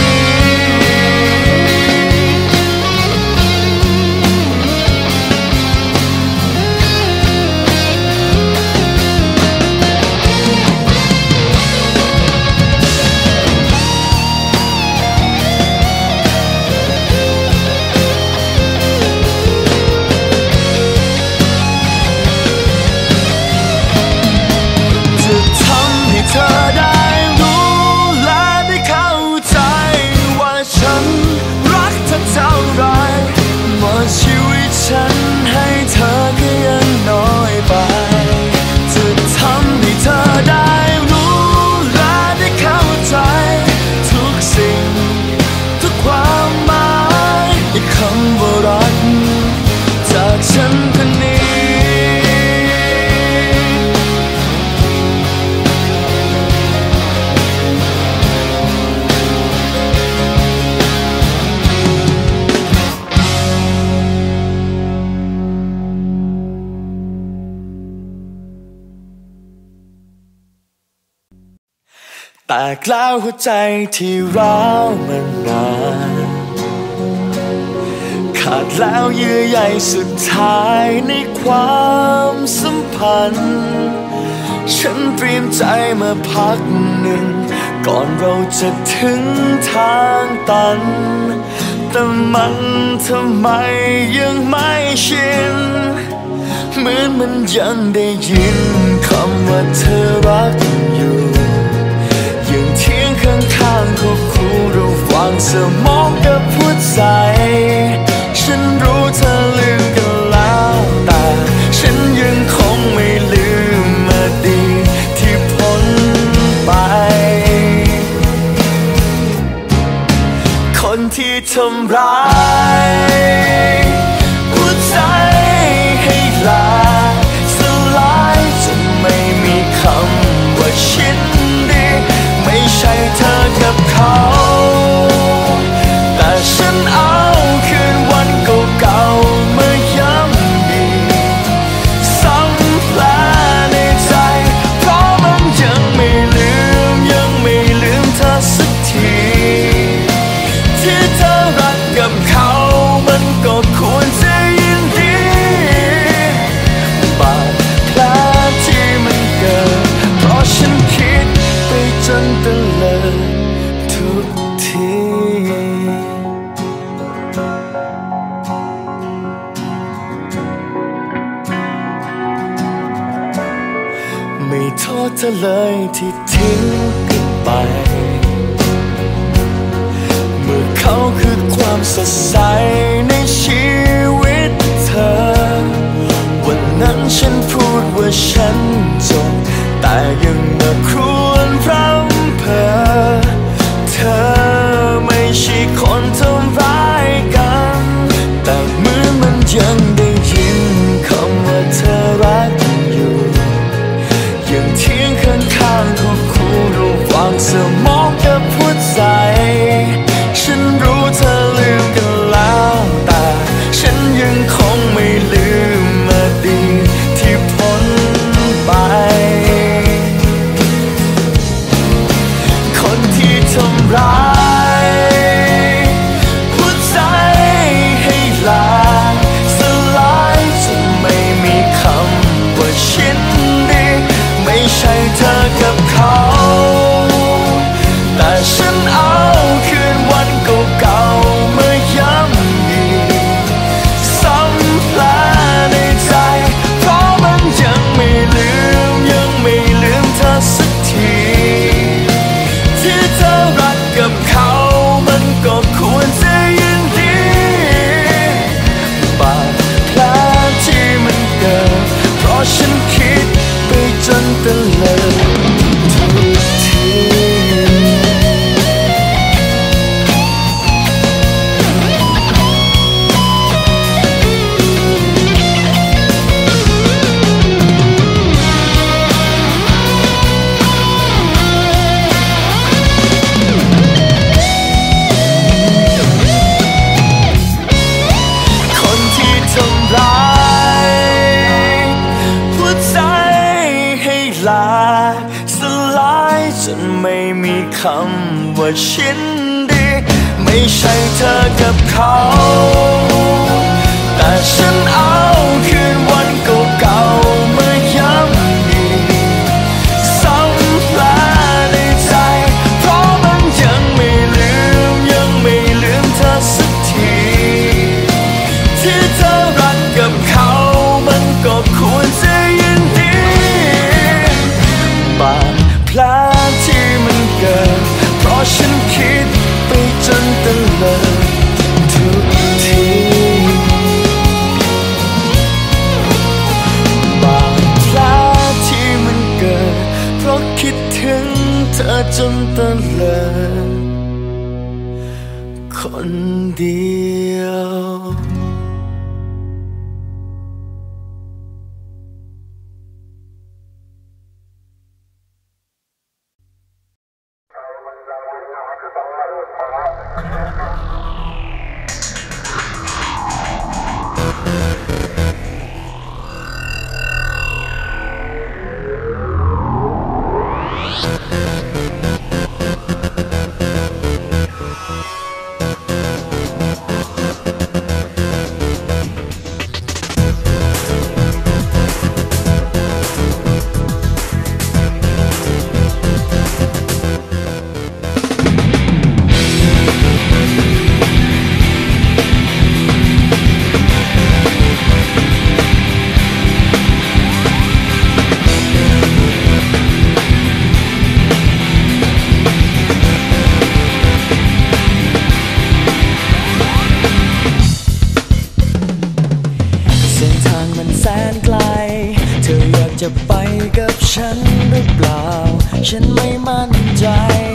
เธอได้รู้และได้เข้าใจว่าฉันรักเธอเท่าไรมอบชีวิตฉันให้เธอก็ยังน้อยไปจะทำให้เธอได้รู้และได้เข้าใจทุกสิ่งทุกความหมายในคำว่ารักจากฉันคนนี้แตกแล้วหัวใจที่ร้าวมานานขาดแล้วเยื่อใยสุดท้ายในความสัมพันธ์ฉันเตรียมใจมาพักหนึ่งก่อนเราจะถึงทางตันแต่มันทำไมยังไม่ชินเหมือนมันยังได้ยินคำว่าเธอรักอยู่ยังเที่ยงข้างๆคู่คู่ระหว่างสมองกับหัวใจฉันรู้เธอลืมกันแล้วแต่ฉันยังคงไม่ลืมอดีตที่พ้นไปคนที่ทำร้ายหัวใจให้ลาสลายจนไม่มีคำว่าชินดีไม่ใช่เธอกับเขาแต่ฉันเอาคืนวันเก่าๆมาย้ำดีซ้ำแผลในใจเพราะมันยังไม่ลืมยังไม่ลืมเธอสักทีที่เธอรักกับเขามันก็ควรจะยินดีบาดแผลที่มันเกิดเพราะฉันคิดไปจนตะเลิดทุกทีไม่โทษเธอเลยที่ทิ้งกันไปเมื่อเขาคือความสดใสในชีวิตเธอวันนั้นฉันพูดว่าฉันจบแต่ยังมาครวญพร่ำเพ้อเธอไม่ใช่คนทำร้ายกันแต่เหมือนมันยังได้ยินคำว่าเธอรักอยู่ยังเที่ยงข้างๆคู่คู่ระหว่างสมองกับหัวใจฉันรู้เธอลืมกันแล้วแต่ฉันยังคงไม่ลืมอดีตที่พ้นไปนตะเลิดทุกทีสลายจนไม่มีคำว่าชินดีไม่ใช่เธอกับเขาแต่ฉันเอาคืนวันเก่าๆมาย้ำอีกซ้ำแผลในใจเพราะมันยังไม่ลืมยังไม่ลืมเธอสักทีที่เธอรักกับเขามันก็ควรจะยินดีบาดแผลที่มันเกิดเพราะฉันคิดไปจนตะเลิดทุกทีบาดแผลที่มันเกิดเพราะคิดถึงเธอจนตะเลิดคนเดียวจะไปกับฉันหรือเปล่าฉันไม่มั่นใจ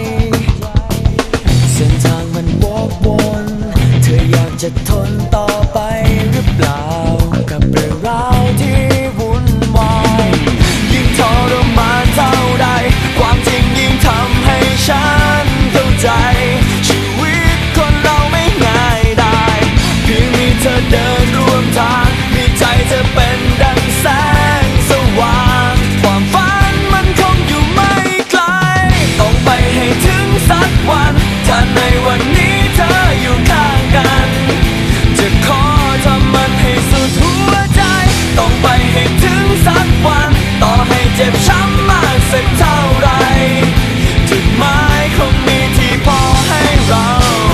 เส้นทางมันวกวนเธออยากจะทนต่อไปหรือเปล่ากับเรื่องราวที่วุ่นวายยิ่งทรมานเท่าใดความจริงยิ่งทำให้ฉันเข้าใจชีวิตคนเราไม่ง่ายได้เพียงมีเธอเดินร่วมทางมีใจเธอเป็นดังแสงสว่างความฝันมันคงอยู่ไม่ไกลต้องไปให้ถึงสักวันถ้าในวันนี้เธออยู่ข้างกันจะขอทำมันให้สุดหัวใจต้องไปให้ถึงสักวันต่อให้เจ็บช้ำมากสักเท่าไรจุดหมายคงมีที่พอให้เรา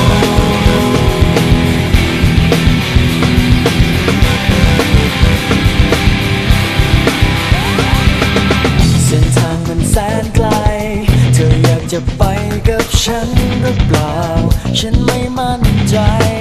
เส้นทางมันแสนไกลเธออยากจะไปกับฉันหรือเปล่าฉันไม่มั่นใจ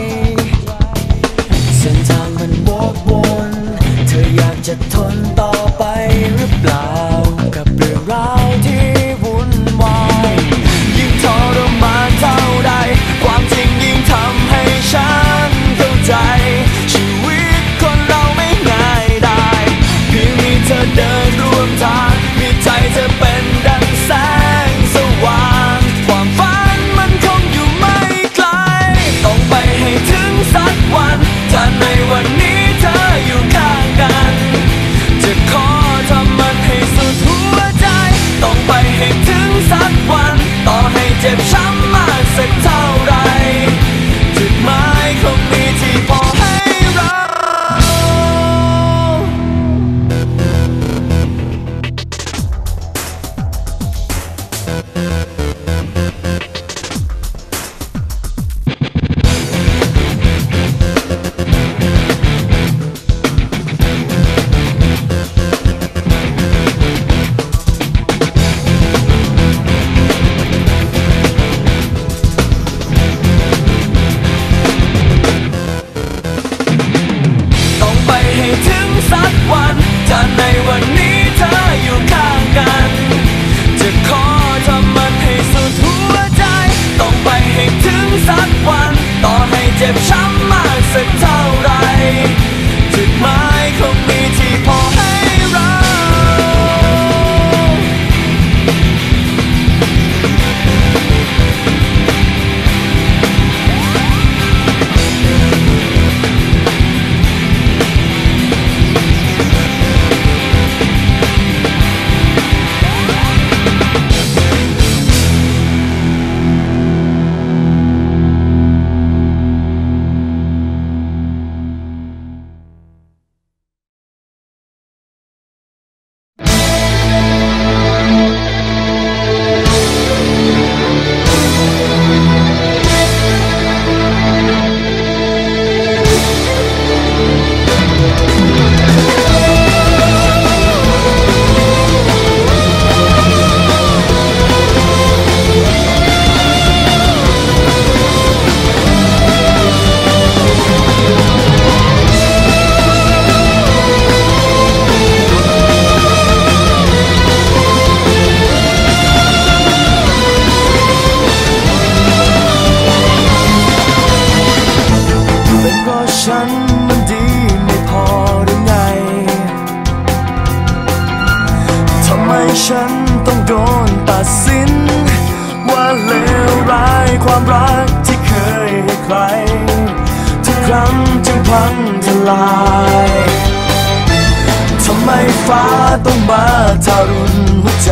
เส้นทางมันวกวนเธออยากจะทนต่อไปหรือเปล่ากับเรื่องราวที่วุ่นวายยิ่งทรมานเท่าใดความจริงยิ่งทำให้ฉันเข้าใจชีวิตคนเราไม่ง่ายได้เพียงมีเธอเดินร่วมทางมีใจเธอเป็นดังแสงสว่างความฝันมันคงอยู่ไม่ไกลต้องไปให้ถึงสักวันถ้าในวันนี้เธออยู่ข้างกันจะขอทำมันให้สุดหัวใจต้องไปให้ถึงสักวันต่อให้เจ็บช้ำมากสักเท่าไรจุดหมายคงมีที่พอให้เราฉันต้องโดนตัดสินว่าเลวร้ายความรักที่เคยให้ใครทุกครั้งจึงพังทลายทำไมฟ้าต้องมาทารุณหัวใจ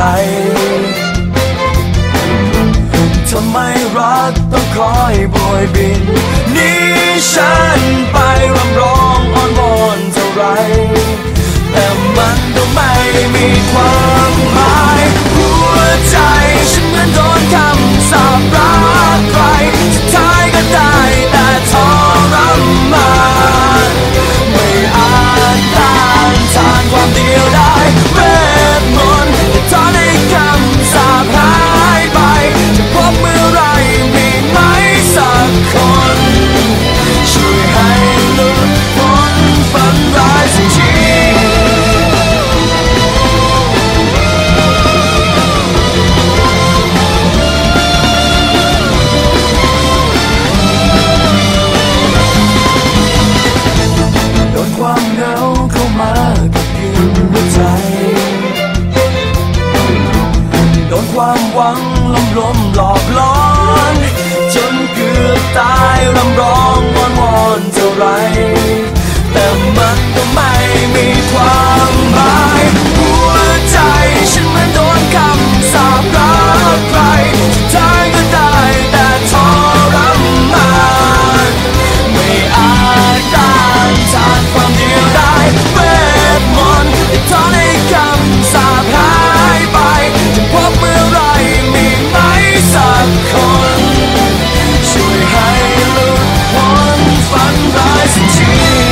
ทำไมรักต้องคอยโบยบินหนีฉันไปรำร้องอ้อนวอนเท่าไรแต่มันก็ไม่มีความหมายหัวใจฉันเหมือนโดนคำสาปรักใครสุดท้ายก็ได้แต่ทรมานไม่อาจต้านทานความเดียวดายเวทมนต์แต่ตอนให้คำสาปหายไปจะพบเมื่อไรมีไหมสักคนช่วยให้หลุดพ้นฝันร้ายสักทีความเหงาเข้ามากับกินหัวใจโดนความหวังลมลมหลอกล้อนจนเกือบตายรำร้องวอนวอนเท่าไรแต่มันก็ไม่มีความหมายหัวใจฉันเหมือนโดนคำสาปรักใครสุดท้ายก็ได้แต่ทรมานไม่อาจต้านทานความเดียวดายเวทมนต์ที่ทำให้คำสาปหายไปจะพบเมื่อไรมีไหมสักคนช่วยให้หลุดพ้นฝันร้ายสักที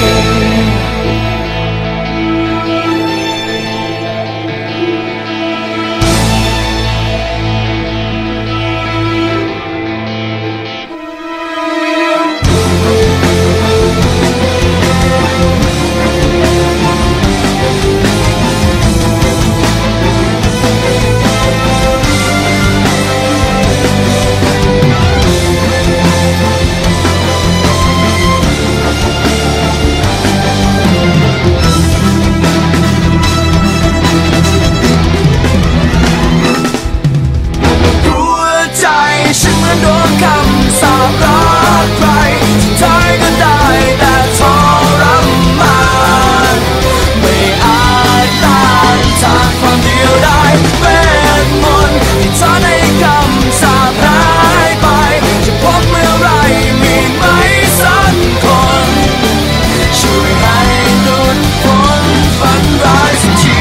โดนคำสาปรักใครสุดท้ายก็ได้แต่ทรมานไม่อาจต้านทานความเดียวดายเวทมนต์ที่ทำให้คำสาปหายไปจะพบเมื่อไรมีไหมสักคนช่วยให้หลุดพ้นฝันร้ายสักที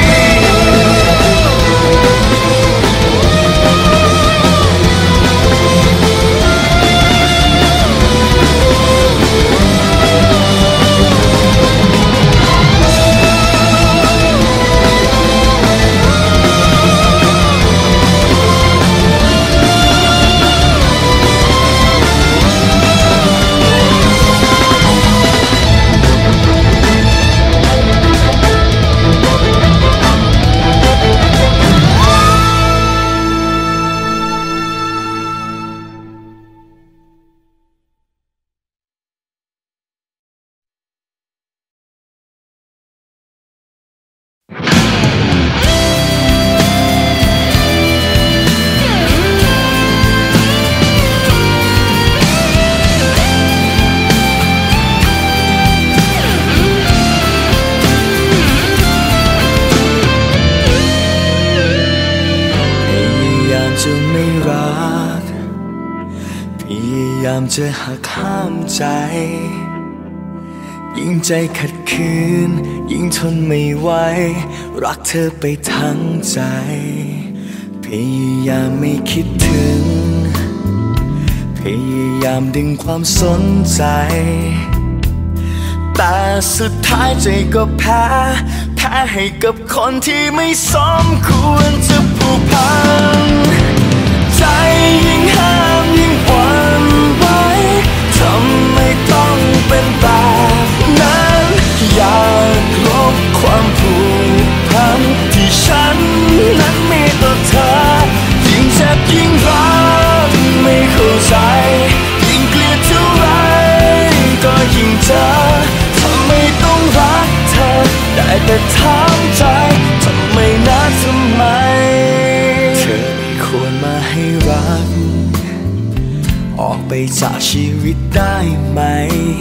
จะหักห้ามใจยิ่งใจขัดขืนยิ่งทนไม่ไหวรักเธอไปทั้งใจพยายามไม่คิดถึงพยายามดึงความสนใจแต่สุดท้ายใจก็แพ้แพ้ให้กับคนที่ไม่สมควรจะผูกพันใจยิ่งห้ามยิ่งหวั่นไหวทำไมต้องเป็นแบบนั้นอยากลบความผูกพันที่ฉันนั้นมีต่อเธอยิ่งเจ็บยิ่งรักไม่เข้าใจยิ่งเกลียดเท่าไรก็ยิ่งเจอทำไมต้องรักเธอได้แต่ถามใจทำไมนะทำไมไปจากชีวิตได้ไหม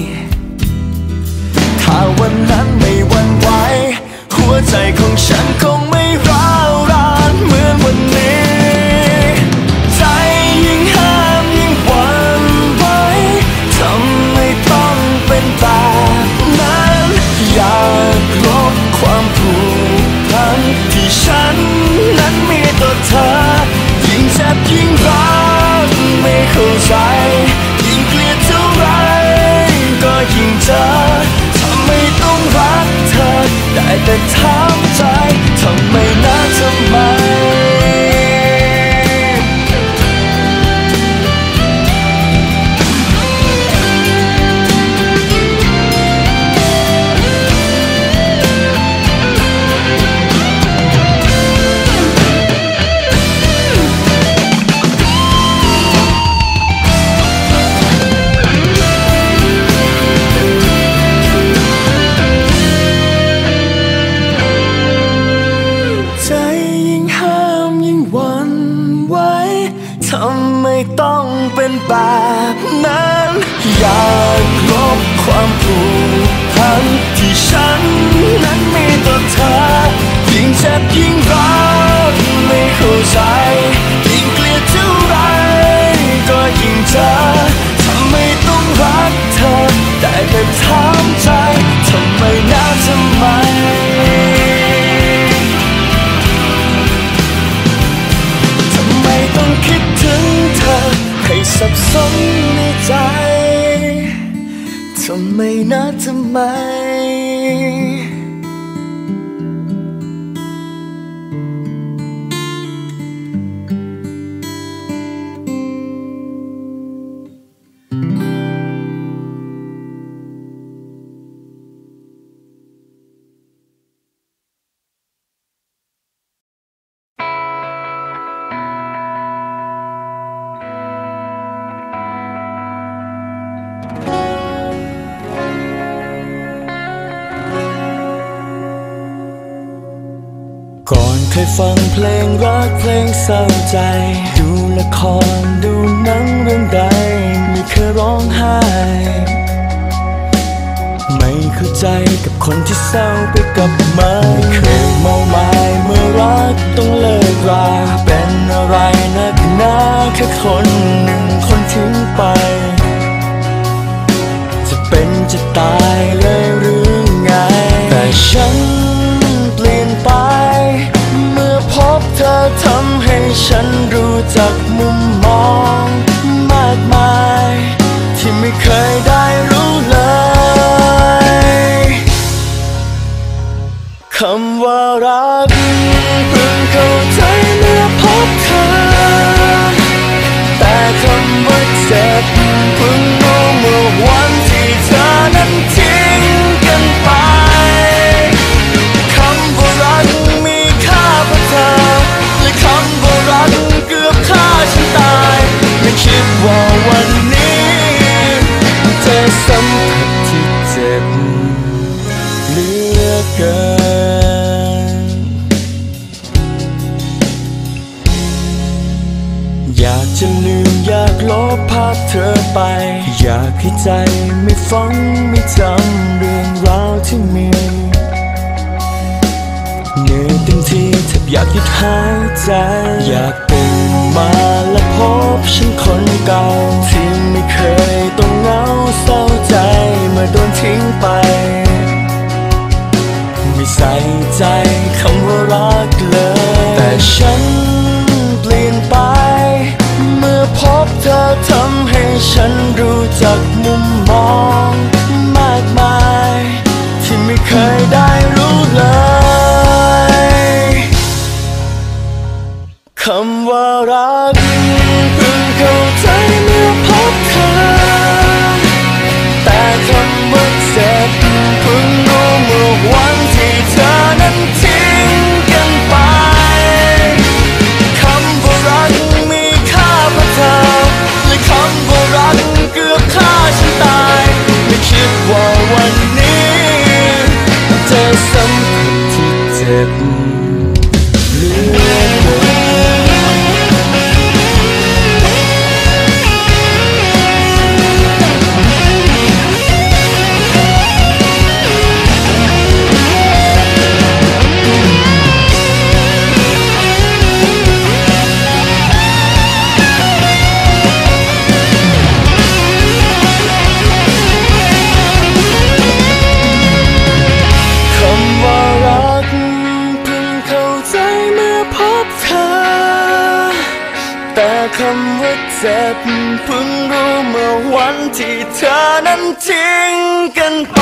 ถ้าวันนั้นไม่หวั่นไหวหัวใจของฉันคงไม่ร้าวรานเหมือนวันนี้ใจยิ่งห้ามยิ่งหวั่นไหวทำไมต้องเป็นแบบนั้นอยากลบความผูกพันที่ฉันนั้นมีต่อเธอยิ่งเจ็บยิ่งรักไม่เข้าใจยิ่งเกลียดเท่าไรก็ยิ่งเจอทำไมต้องรักเธอได้แต่ถามใจทำไมนะทำไมทำไมต้องเป็นแบบนั้นอยากลบความผูกพันที่ฉันนั้นมีต่อเธอยิ่งเจ็บยิ่งรักไม่เข้าใจยิ่งเกลียดเท่าไรก็ยิ่งเจอทำไมต้องรักเธอได้แต่ถามใจทำไมนะทำไมต้องคิดถึงเธอให้สับสนในใจทำไมนะทำไมก่อนเคยฟังเพลงรักเพลงเศร้าใจดูละครดูหนังเรื่องใดไม่เคยร้องไห้ไม่เข้าใจกับคนที่เศร้าไปกับมันไม่เคยเมาหมายเมื่อรักต้องเลิกราเป็นอะไรนักหนาแค่คนหนึ่งคนทิ้งไปจะเป็นจะตายเลยหรือไงแต่ฉันเปลี่ยนไปเมื่อพบเธอทำให้ฉันรู้จักมุมมองมากมายที่ไม่เคยได้รู้เลยคำว่ารักเพิ่งเข้าใจเมื่อพบเธอแต่คำว่าเจ็บเพิ่งรู้เมื่อวันที่เธอนั้นทิ้งกันไปคำว่ารักมีค่าเพราะเธอและคำว่ารักเกือบฆ่าฉันตายไม่คิดว่าวันนี้จะสัมผัสที่เจ็บเหลือเกินอยากจะลืมอยากลบภาพเธอไปอยากให้ใจไม่ฟังไม่จำเรื่องราวที่มีเหนื่อยเต็มที่แทบอยากหยุดหายใจอยากตื่นมาและพบฉันคนเก่าที่ไม่เคยต้องเหงาเศร้าใจเมื่อโดนทิ้งไปไม่ใส่ใจคำว่ารักเลยแต่ฉันเปลี่ยนไปเมื่อพบเธอทำให้ฉันรู้จักมุมมองมากมายที่ไม่เคยได้รู้เลยคำว่ารักเพิ่งเข้าใจเมื่อพบเธอแต่คำว่าเจ็บเพิ่งรู้เมื่อวันที่เธอนั้นทิ้งกันไปคำว่ารักมีค่าเพราะเธอและคำว่ารักเกือบฆ่าฉันตายไม่คิดว่าวันนี้จะสัมผัสที่เจ็บเหลือเกินแต่คำว่าเจ็บเพิ่งรู้เมื่อวันที่เธอนั้นทิ้งกันไป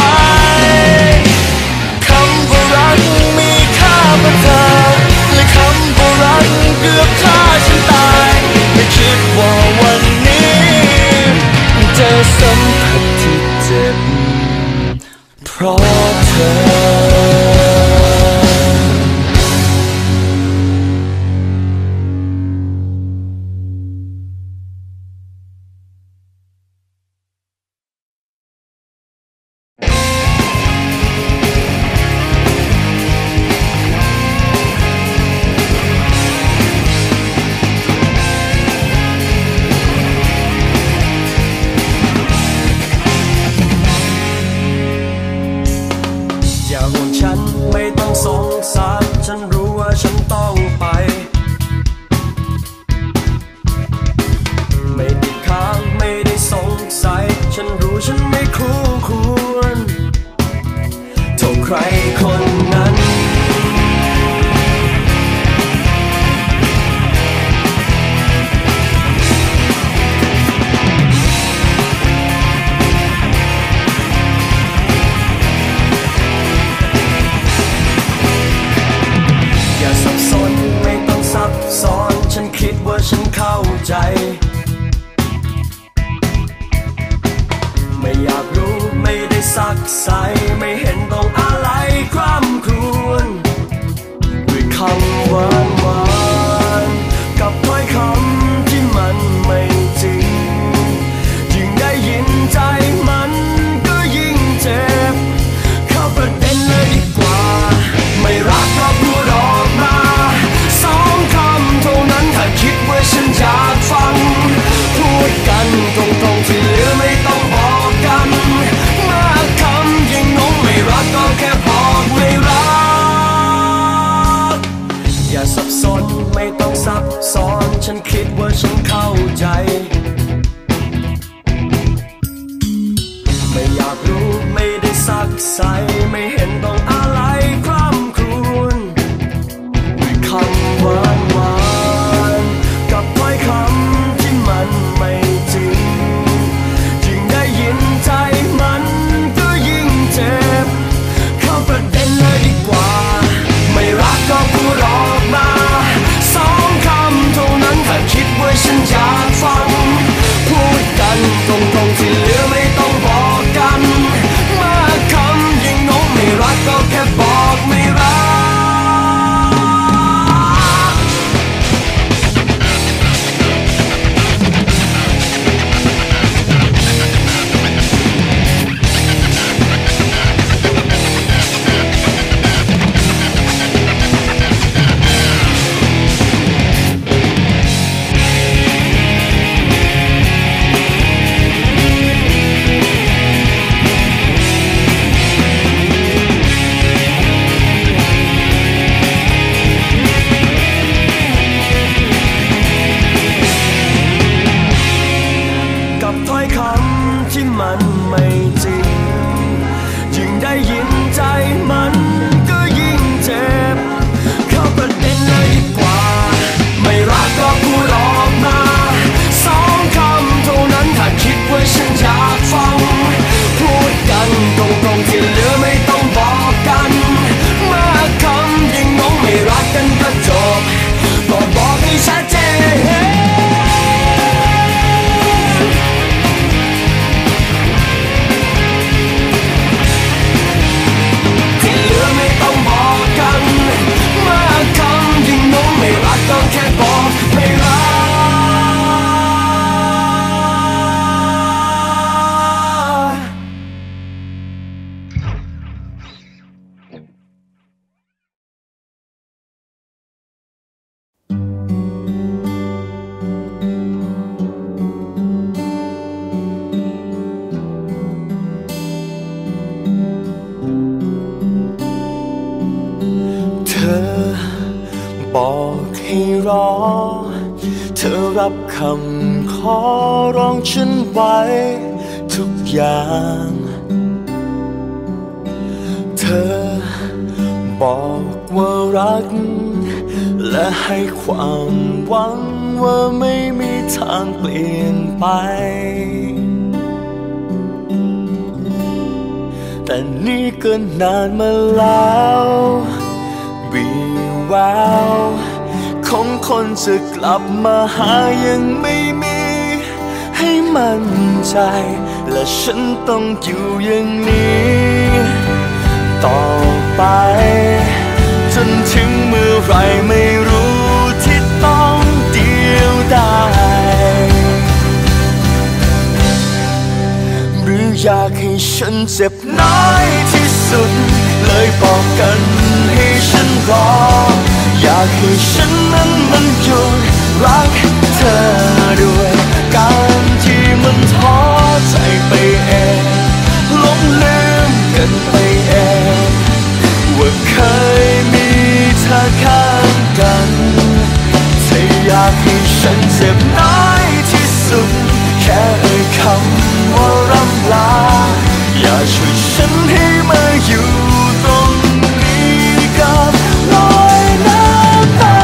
คำว่ารักมีค่ากว่าเธอและคำว่ารักเกือบฆ่าฉันตายไม่คิดว่าวันนี้จะสัมผัสที่เจ็บเพราะเธอสงสารฉันรู้ว่าฉันต้องไปไม่ติดค้างไม่ได้สงสัยฉันรู้ฉันไม่คู่ควรเท่าใครคนนั้นซ้อนฉันคิดว่าฉันเข้าใจไม่อยากรู้ไม่ได้ซักไซไม่เห็นต้องอะไรคร่ำครวญด้วยคำหวานหวานกับถ้อยคำที่มันไม่จริงยิ่งได้ยินใจมันก็ยิ่งเจ็บเข้าประเด็นเลยดีกว่าไม่รักก็พูดออกมาสองคำเท่านั้นถ้าคิดว่าฉันอยากฟังพูดกันตรงๆที่เหลือไม่ต้องบอกกันมากคำยิ่งน้องไม่รักก็แค่บอกไม่รักอย่าสับสนไม่ต้องซับซ้อนฉันคิดว่าฉันเข้าใจไม่อยากรู้ไม่ได้ซักไซไม่เห็นต้องอะไรคร่ำครวญด้วยคำหวานหวานกับถ้อยคำที่มันไม่จริงยิ่งได้ยินใจมันก็ยิ่งเจ็บเข้าประเด็นเลยดีกว่าไม่รักก็พูดออกมาสองคำเท่านั้นถ้าคิดว่าฉันอยากฟังพูดกันตรงๆที่เหลือไม่ต้องบอกกันมากคำยิ่งน้องไม่รักก็แค่บอกไม่รักมันไม่จริงยิ่งได้ยินใจมันก็ยิ่งเจ็บเข้าประเด็นเลยดีกว่าไม่รักก็พูดออกมาสองคำเท่านั้นถ้าคิดว่าฉันอยากฟังพูดกันตรงๆที่เหลือไม่ต้องบอกกันมากคำยิ่งน้องไม่รักกันก็จบก็บอกให้ชัดเจนก็แค่บอกไม่รักเธอบอกให้รอเธอรับคำขอร้องฉันไว้ทุกอย่างเธอบอกว่ารักและให้ความหวังว่าไม่มีทางเปลี่ยนไปแต่นี่ก็นานมาแล้ววีแววของคนจะกลับมาหายังไม่มีให้มั่นใจและฉันต้องอยู่อย่างนี้ต่อไปจนถึงเมื่อไรไม่รู้ที่ต้องเดียวดายหรืออยากให้ฉันเจ็บน้อยที่สุดเลยบอกกันให้ฉันรออยากให้ฉันนั้นมันหยุดรักเธอด้วยการที่มันท้อใจไปเองหลงลืมกันไปเองว่าเคยมีเธอข้างกันเธออยากให้ฉันเจ็บน้อยที่สุดแค่เอ่ยคำว่าร่ำลาอย่าช่วยฉันให้มาอยู่ตรงนี้กับรอยน้ำตา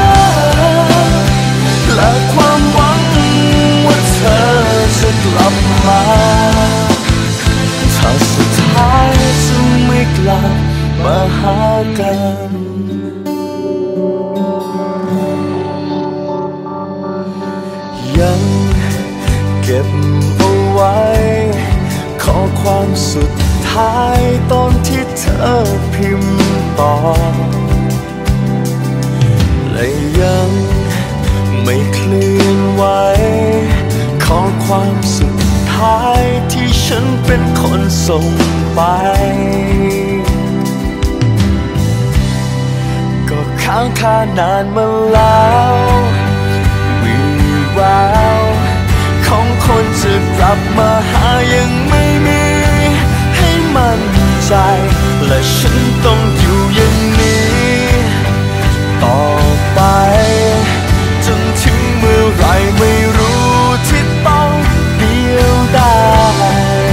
และความหวังว่าเธอจะกลับมาถ้าสุดท้ายจะไม่กลับมาหากันยังเก็บเอาไว้ข้อความสุดท้ายตอนที่เธอพิมพ์ตอบและยังไม่เคลื่อนไหวข้อความสุดท้ายที่ฉันเป็นคนส่งไปก็ค้างคานานมาแล้ววิแววของคนจะกลับมาหายังไม่มีให้มั่นใจและฉันต้องอยู่อย่างนี้ต่อไปจนถึงเมื่อไรไม่รู้ที่ต้องเดียวดาย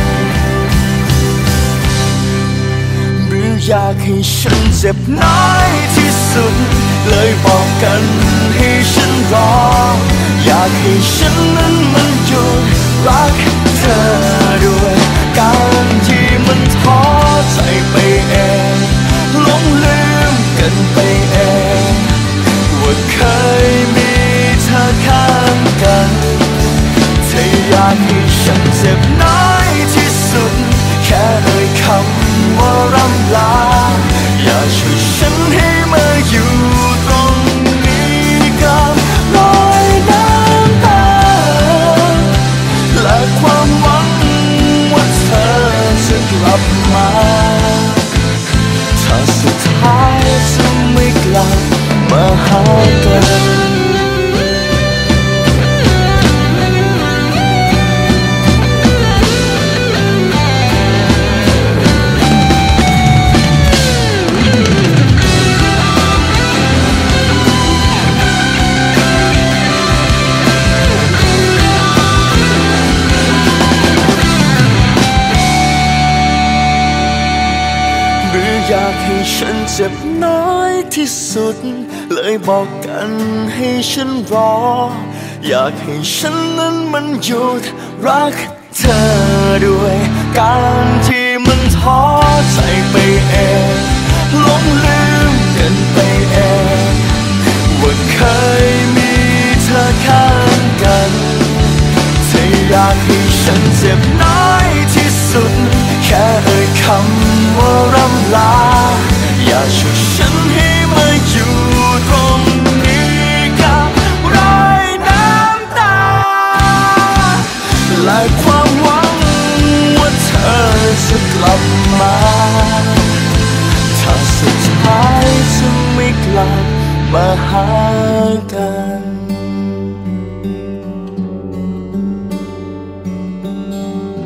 หรืออยากให้ฉันเจ็บน้อยที่สุดเลยบอกกันให้ฉันรออยากให้ฉันนั้นมันหยุดรักเธอด้วยการที่มันท้อใจไปเองหลงลืมกันไปเองว่าเคยมีเธอข้างกันเธออยากให้ฉันเจ็บน้อยที่สุดแค่เอ่ยคำว่าร่ำลาอย่าช่วยฉันให้มาอยู่ตรงนี้กับรอยน้ำตาและความหวังว่าเธอจะกลับมาถ้าสุดท้ายจะไม่กลับมาหากันอยากให้ฉันเจ็บน้อยที่สุดเลยบอกกันให้ฉันรออยากให้ฉันนั้นมันหยุดรักเธอด้วยการที่มันท้อใจไปเองหลงลืมกันไปเองว่าเคยมีเธอข้างกันเธออยากให้ฉันเจ็บน้อยที่สุดแค่เอ่ยคำว่าร่ำลาอย่าช่วยฉันให้มาอยู่ตรงนี้กับรอยน้ำตาและความหวังว่าเธอจะกลับมาถ้าสุดท้ายจะไม่กลับมาหากัน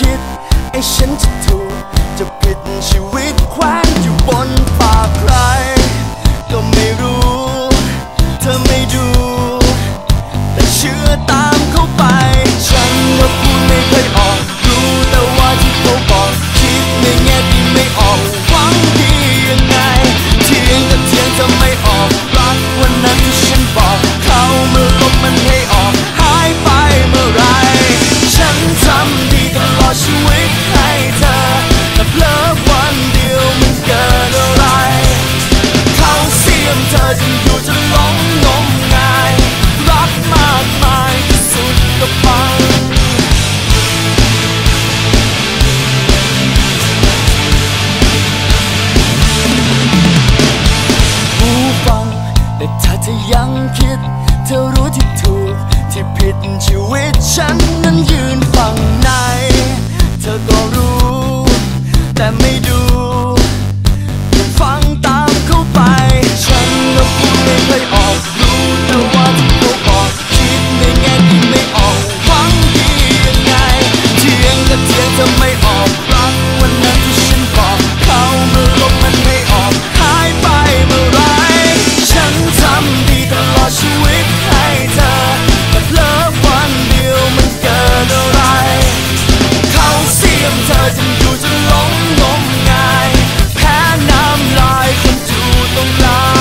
คิดไอ้ฉันจะถูกจะผิดชีวิตแขวนอยู่บนปากใครก็ไม่รู้เธอไม่ดูแต่เชื่อตามเข้าไปฉันก็พูดไม่เคยออกรู้แต่ว่าที่เขาบอกคิดในแง่ดีไม่ออกหวังดียังไงเทียงกับเทียงจะไม่ออกรักวันนั้นที่ฉันบอกเขาเมื่อลบมันให้ออกหายไปเมื่อไรฉันทำดีตลอดชีวิตให้เธอแต่เพลอวันเดียวมันเกิดอะไรเขาเสียมเธอจนอยู่จะหลงงมงายรักมากมายที่สุดก็พังหูฟังแต่ถ้าเธอยังคิดเธอรู้ที่ถูกที่ผิดชีวิตฉันนั้นยืนฝั่งไหนเธอก็รู้แต่ไม่ดูฟังตามเข้าไปฉันก็พูดไม่เคยออกรู้แต่ว่าที่เขาบอกคิดในแง่ดีไม่ออกหวังดียังไงเทียงก็เทียงจะไม่ออกรักวันนั้นที่ฉันบอกเขาเมื่อลบมันไม่ออกหายไปเมื่อไรฉันทำดีตลอดชีวิตให้เธอแต่เพลอวันเดียวมันเกิดอะไรเขาเสียมเธอจนอยู่จะหลงงมงายแพ้น้ำลายคนอยู่ตรงกลาง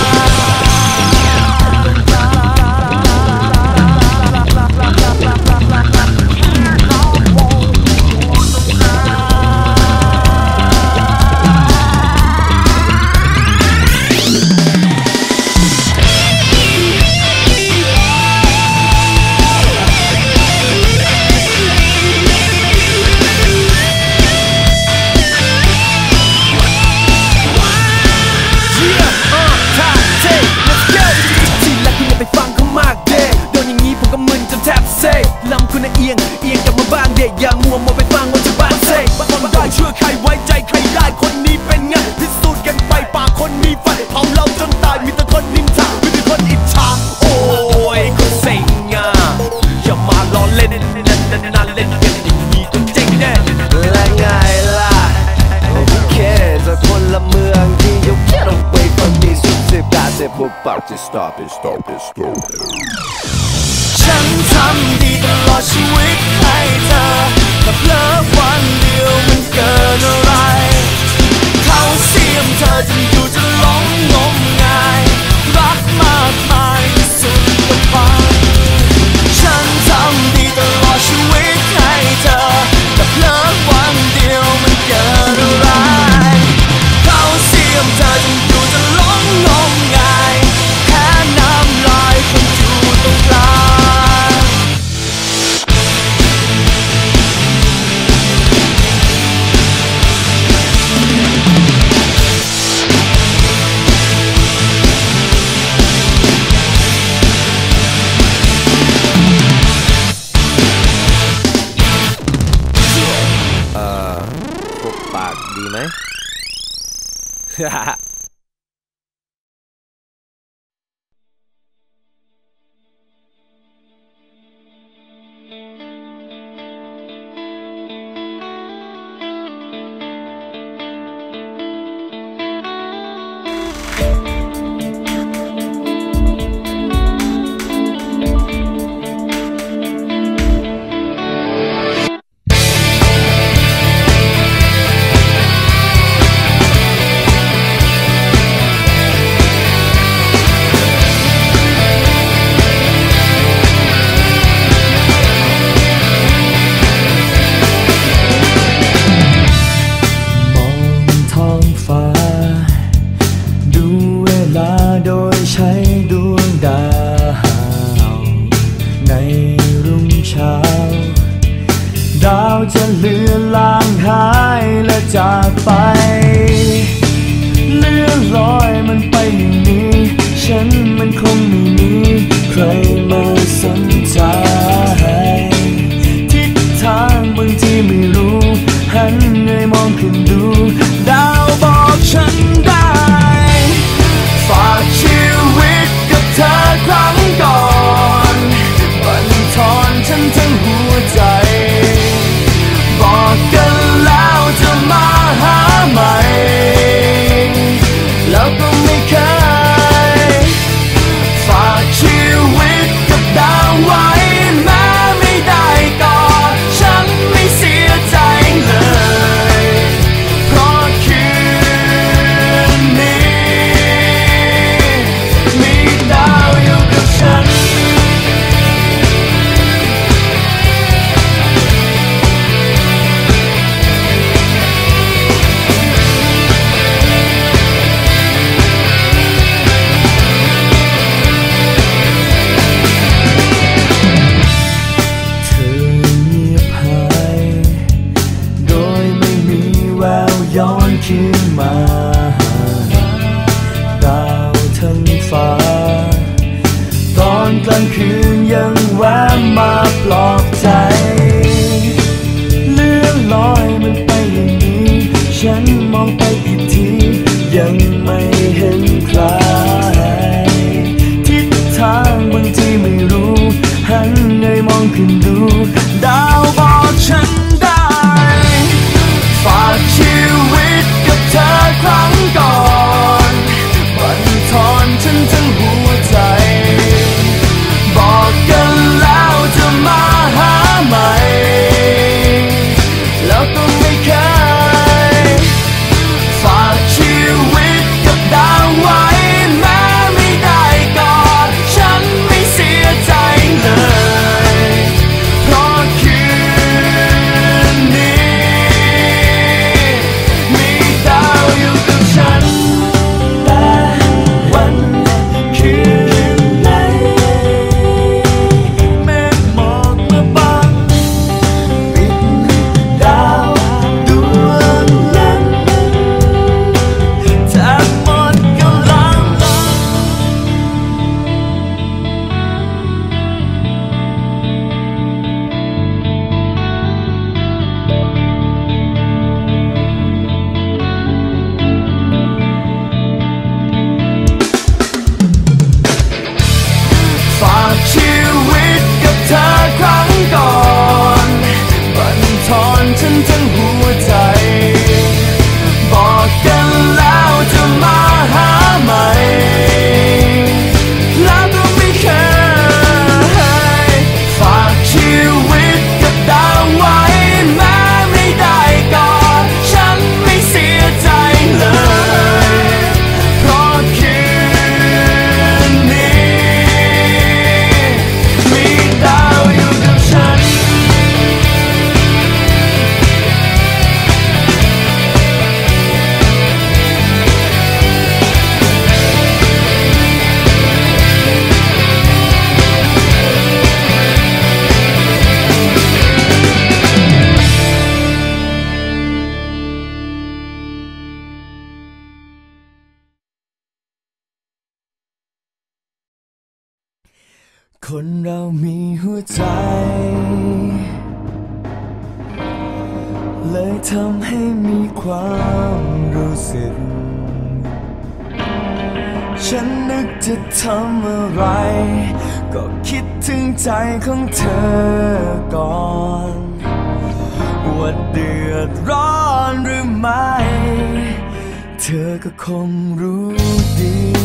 อย่างมัวมัวไปฟังว่าจะบ้านเซ่บ้านได้เชื่อใครไว้ใจใครได้คนนี้เป็นไงพิสูจน์กันไปปากคนมีไฟเผาเราจนตายมีแต่คนนินทามีแต่คนอิจฉาโอ้ยคนเซ็งอ่ะอย่ามาล้อเล่นนั่นนั่นนั่นเล่นกันอย่างนี้ต้องเจ๊งแน่และไงล่ะโอเคจากคนละเมืองที่ยกแค่ลงไปฟังดีสุดสิบการเสพพวกปากจะ stop it stop it stop it ฉันทำดีตลอดชีวิตให้เธอแต่เพลอวันเดียวมันเกิดอะไรเขาเสียมเธอจนอยู่จะหลงงมงายรักมากมายที่สุดก็พังฉันทำดีตลอดชีวิตให้เธอแต่เพลอวันเดียวมันเกิดอะไรเขาเสียมเธอจนอยู่จะหลงงมงายแพ้น้ำลายคนอยู่ตรงกลางดีไหมเอนกลางคืนยังแวะมาปลอบใจเลื่อนลอยมันไปอย่างนี้ฉันมองไปอีกทียังไม่เห็นใครทิศทางบางทีไม่รู้หันเงยมองขึ้นดูดาวบอกฉันได้ฝากชีวิตกับเธอครั้งก่อนบั่นทอนฉันทั้งหัวใจบอกกันแล้วจะมาหาใหม่แล้วก็ไม่เคยฝากชีวิตกับดาวไว้แม้ไม่ได้กอดฉันไม่เสียใจเลยเพราะคืนนี้มีดาวอยู่กับฉันแต่วันคืนไหนเมฆหมอกมาบังปิดดาวดวงนั้นแทบหมดกำลังฝากชีวิตกับเธอครั้งก่อนบั่นทอนฉันทั้งหัวใจบอกกันแล้วจะมาหาใหม่แล้วก็ไม่เคยฝากชีวิตกับดาวไว้แม้ไม่ได้กอดฉันไม่เสียใจเลยเพราะคืนนี้มีดาวอยู่กับฉันคนเรามีหัวใจ เลยทำให้มีความรู้สึก ฉันนึกจะทำอะไร ก็คิดถึงใจของเธอก่อน ว่าเดือดร้อนหรือไม่ เธอก็คงรู้ดี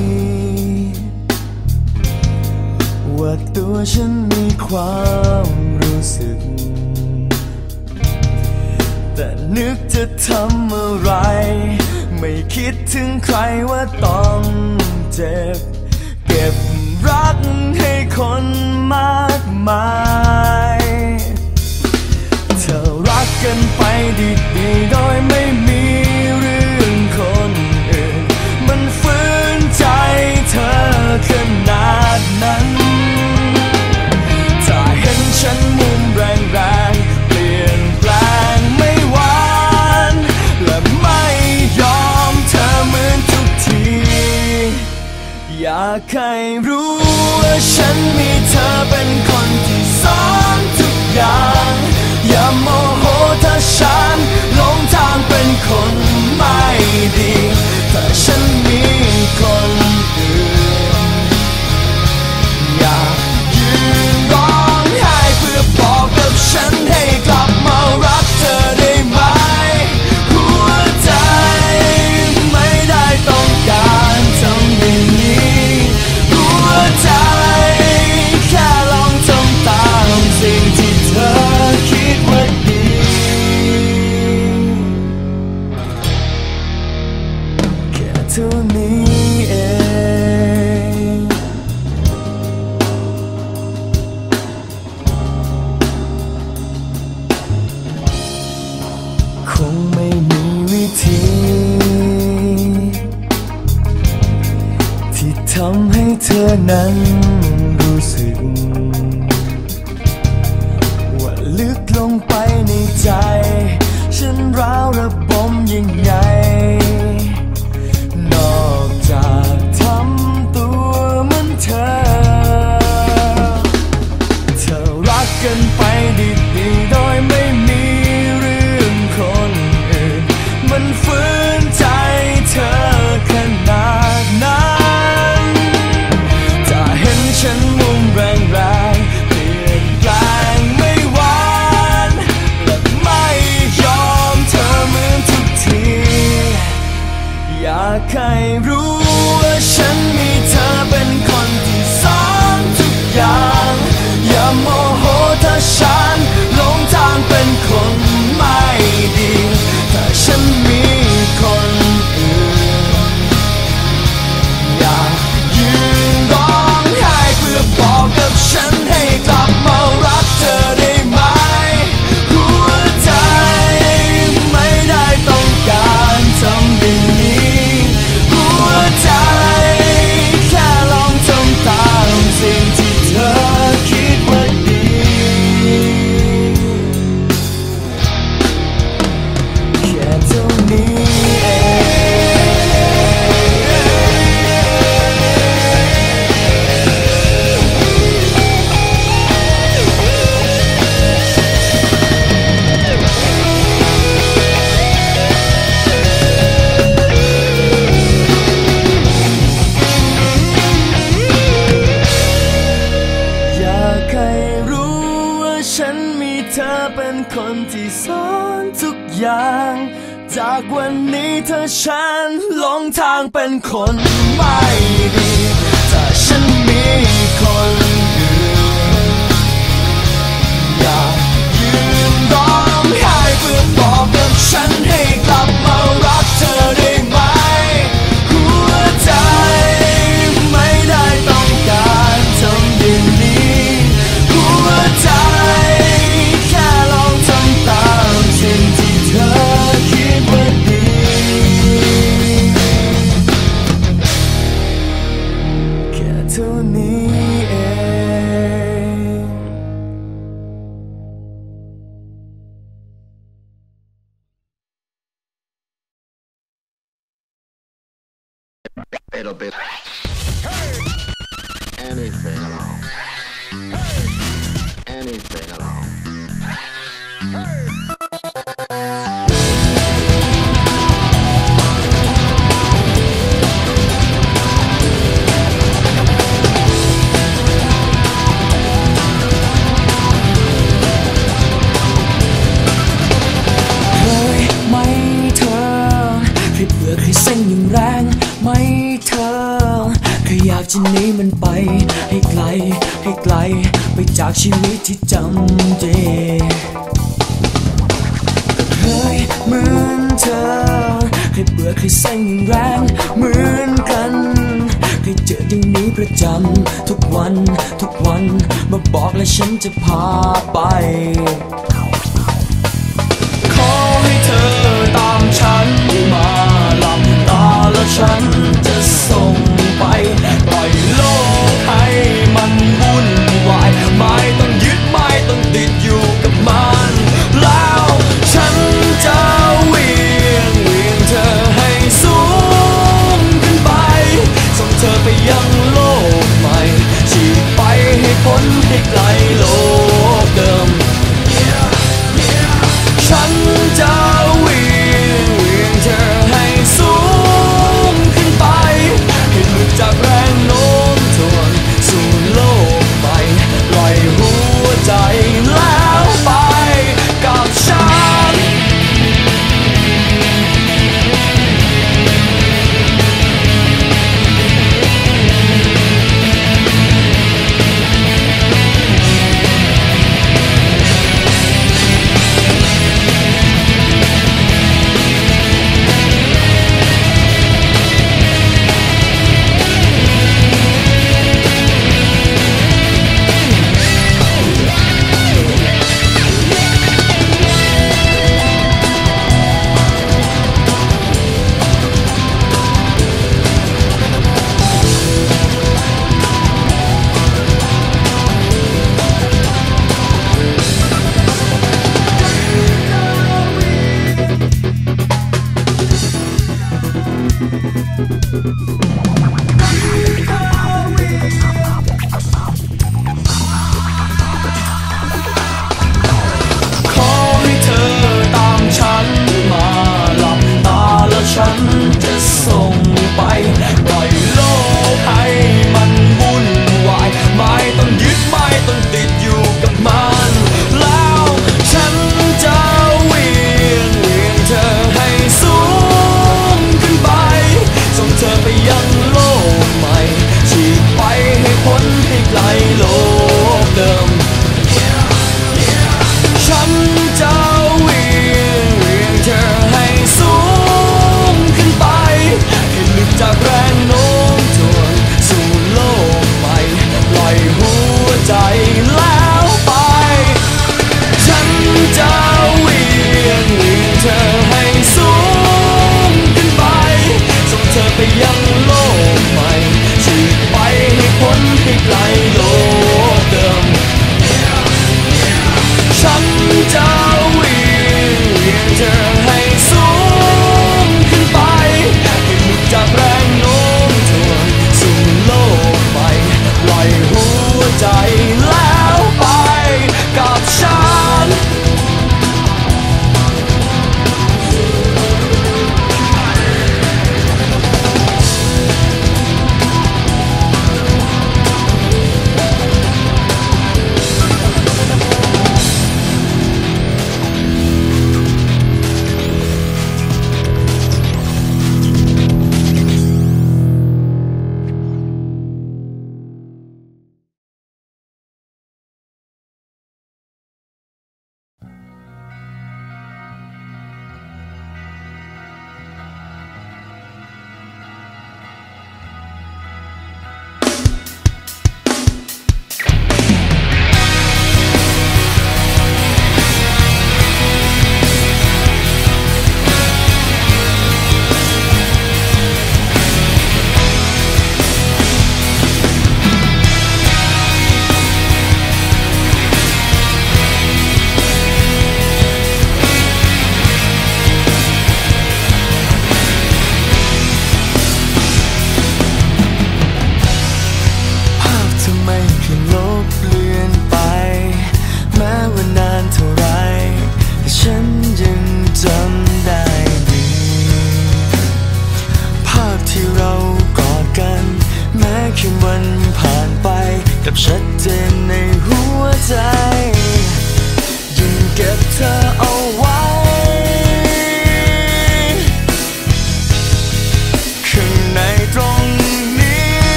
ว่าตัวฉันมีความรู้สึก แต่นึกจะทำอะไร ไม่คิดถึงใครว่าต้องเจ็บ เก็บรักให้คนมากมายเธอรักกันไปดีๆโดยไม่มีเรื่องคนอื่น มันฝืนใจเธอขนาดนั้น ถ้าเห็นฉันมุมแรงๆเปลี่ยนแปลงไม่หวานและไม่ยอมเธอเหมือนทุกที อยากให้รู้ว่าฉันมีเธอเป็นคนที่สอนทุกอย่าง อย่าโมโหถ้าฉันหลงทางเป็นคนไม่ดี ถ้าฉันมีคนอื่น อยากยืนร้องไห้เพื่อบอกกับฉันให้กลับมารักเธอได้ไหม หัวใจไม่ได้ต้องการทำอย่างนี้ หัวใจแค่ลองทำตามสิ่งที่เธอคิดว่าดี แค่เท่านี้เอง คงไม่มีวิธี ที่ทำให้เธอนั้นรู้สึก ว่าลึกลงไปในใจ ฉันร้าวระบมยังไง นอกจากทำตัวเหมือนเธอฉันหลงทางเป็นคนไม่ดีถ้าฉันมีคนอื่นอยากยืนร้องไห้เพื่อบอกกับฉันให้กลับมารักเธอได้ไหมหัวใจไม่ได้ต้องการทำอย่างนี้หัวใจแค่ลองทำตามสิ่งที่เธอคิดว่าดีแค่เท่านี้เองอยากให้รู้ว่าฉันมีเธอเป็นคนที่สอนทุกอย่างจากวันนี้ถ้าฉันหลงทางเป็นคนไม่ดีถ้าฉันมีคนอื่นอยากยืนร้องไห้เพื่อบอกกับฉันให้กลับมารักเธอได้ไหมหัวใจไม่ได้ต้องการทำอย่างนี้หัวใจแค่ลองทำตามสิ่งที่เธอคิดว่าดีแค่เท่านี้เอง Little bit. Anything at all. Anything at all. เคยไหมเธอเคยเบื่อเคยเซ็งอย่างแรงไหมเธอเคยอยากจะหนีมันไปให้ไกลให้ไกลไปจากชีวิตที่จำเจเคยเหมือนเธอเคยเบื่อเคยเซ็งอย่างแรงเหมือนกันเคยเจออย่างนี้ประจำทุกวันทุกวันมาบอกและฉันจะพาไปขอให้เธอตามฉันมาหลับตาแล้วฉันจะส่งไปปล่อยโลกให้มันวุ่นวายไม่ต้องยึดไม่ต้องติดอยู่กับมันแล้วฉันจะเวียงเวียงเธอให้สูงขึ้นไปส่งเธอไปยังโลกใหม่ฉีกไปให้พ้นให้ไกลโลกเดิมฉันจะเวียงเวียงเธอให้สูงขึ้นไปให้หลุดจากแรงโน้มถ่วงสู่โลกใหม่ปล่อยหัวใจแล้วไปกับฉัน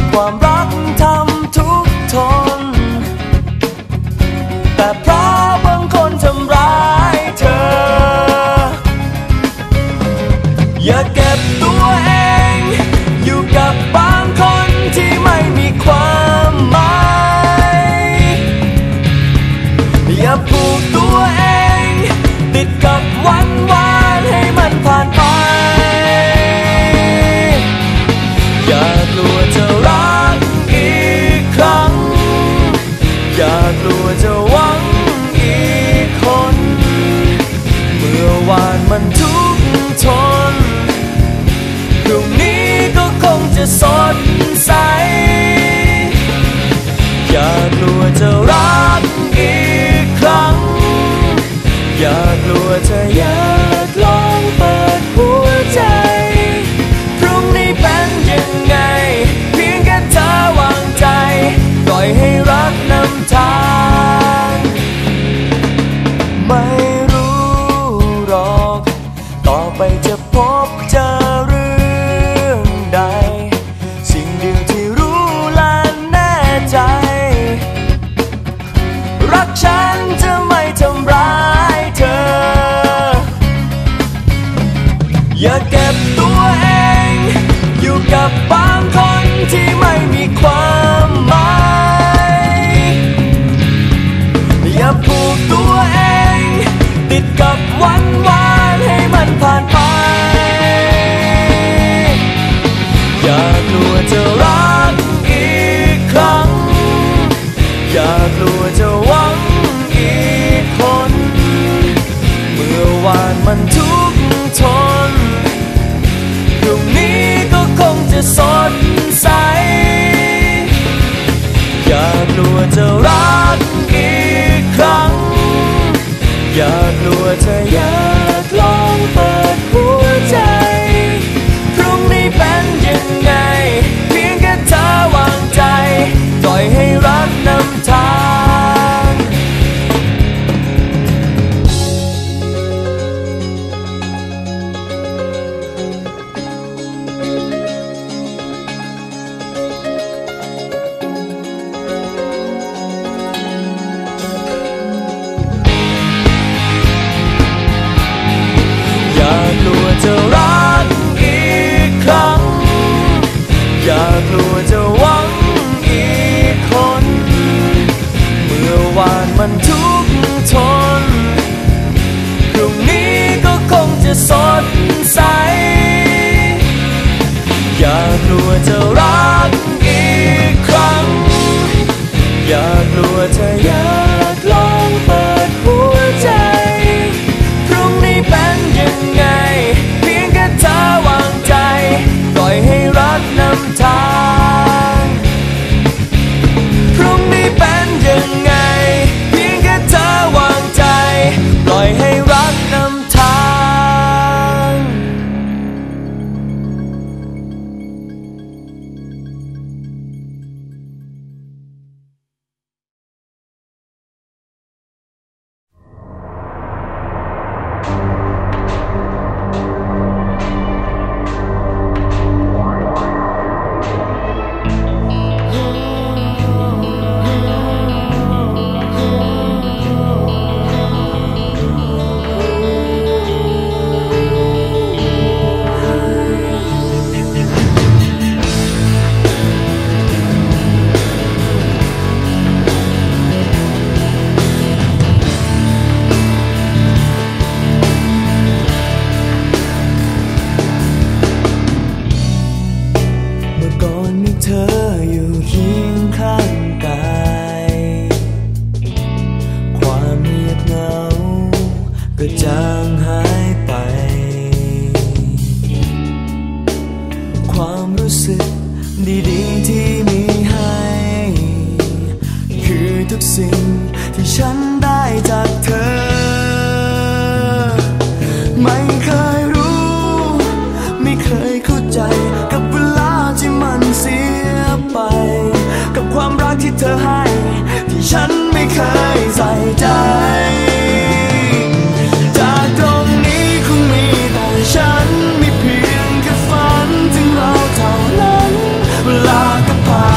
ความรักทำทุกทนแต่เพราะบางคนทำร้ายเธออย่าเก็บตัวเองอยู่กับบางคนที่ไม่มีความหมายอย่าผูกตัวเองติดกับวันวานให้มันผ่านไปอย่ากลัวจะรักอีกครั้งอย่ากลัวจะหวังอีกคนเมื่อวานมันทุกข์ทนพรุ่งนี้ก็คงจะสดใสอย่ากลัวจะรักอีกครั้งอย่ากลัวจะอยากลองเปิดหัวใจพรุ่งนี้เป็นยังไงเพียงแค่เธอวางใจปล่อยให้รักนำทางไม่รู้หรอกต่อไปจะพบเจอเรื่องใดสิ่งเดียวที่รู้และแน่ใจรักฉันจะไม่ทำร้ายเธออย่าเก็บตัวเองอยู่กับบางคนที่ไม่มีความหมายอย่าผูกตัวเองติดกับวันวานให้มันผ่านไปอย่ากลัวจะรักอีกครั้งอย่ากลัวจะหวังอีกคนเมื่อวานมันทุกข์ทนพรุ่งนี้ก็คงจะสดใสอย่ากลัวจะรักอีกครั้งอย่ากลัวจะอยากลองเปิดหัวใจพรุ่งนี้เป็นยังไงเพียงแค่เธอวางใจปล่อยให้รักนำทางอย่ากลัวจะรักอีกครั้งอย่ากลัวจะหวังอีกคนเมื่อวานมันทุกข์ทนพรุ่งนี้ก็คงจะสดใสอย่ากลัวจะรักอีกครั้งอย่ากลัวจะอยากลองเปิดหัวใจพรุ่งนี้เป็นยังไงเพียงแค่เธอวางใจปล่อยให้รักนำทางพรุ่งนี้เป็นยังไงเพียงแค่เธอวางใจปล่อยให้รักนำทางดีๆที่มีให้คือทุกสิ่งที่ฉันได้จากเธอไม่เคยรู้ไม่เคยเข้าใจกับเวลาที่มันเสียไปกับความรักที่เธอให้ที่ฉันไม่เคยใส่ใจจากตรงนี้คงมีแต่ฉันมีเพียงแค่ฝันถึงเราเท่านั้นเวลาก็ผ่าน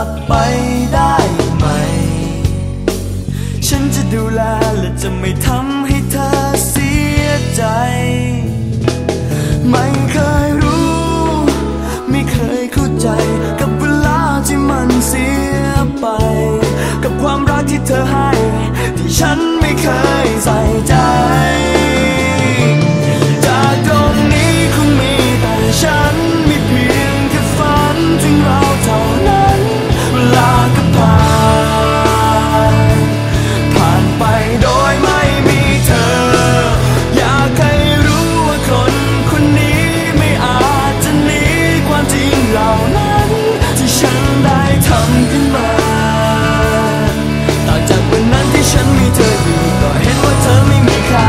จากไปได้ไหมฉันจะดูแลและจะไม่ทำให้เธอเสียใจไม่เคยรู้ไม่เคยเข้าใจกับเวลาที่มันเสียไปกับความรักที่เธอให้ที่ฉันไม่เคยใส่ใจจากตรงนี้คงมีแต่ฉันมีเพียงแค่ฝันถึงเราเท่านั้นเวลาก็ผ่านผ่านไปโดยไม่มีเธออยากให้รู้ว่าคนคนนี้ไม่อาจจะหนีความจริงเหล่านั้นที่ฉันได้ทำขึ้นมาต่างจากวันนั้นที่ฉันมีเธออยู่ก็เห็นว่าเธอไม่มีค่า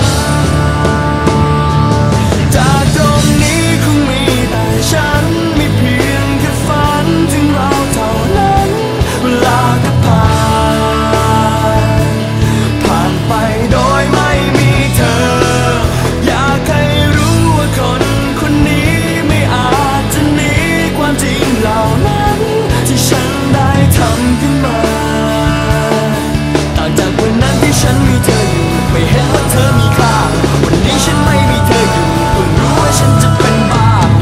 จากตรงนี้คงมีแต่ฉันมีเพียงแค่ฝันถึงเราเท่านั้นเวลาก็ผ่านผ่านไปโดยไม่มีเธออยากให้รู้ว่าคนคนนี้ไม่อาจจะหนีความจริงเหล่านั้นที่ฉันได้ทำขึ้นมาต่างจากวันนั้นที่ฉันมีเธออยู่ไม่เห็นว่าเธอมีค่าวันนี้ฉันไม่มีเธออยู่ก็รู้ว่าฉันจะเป็นบ้า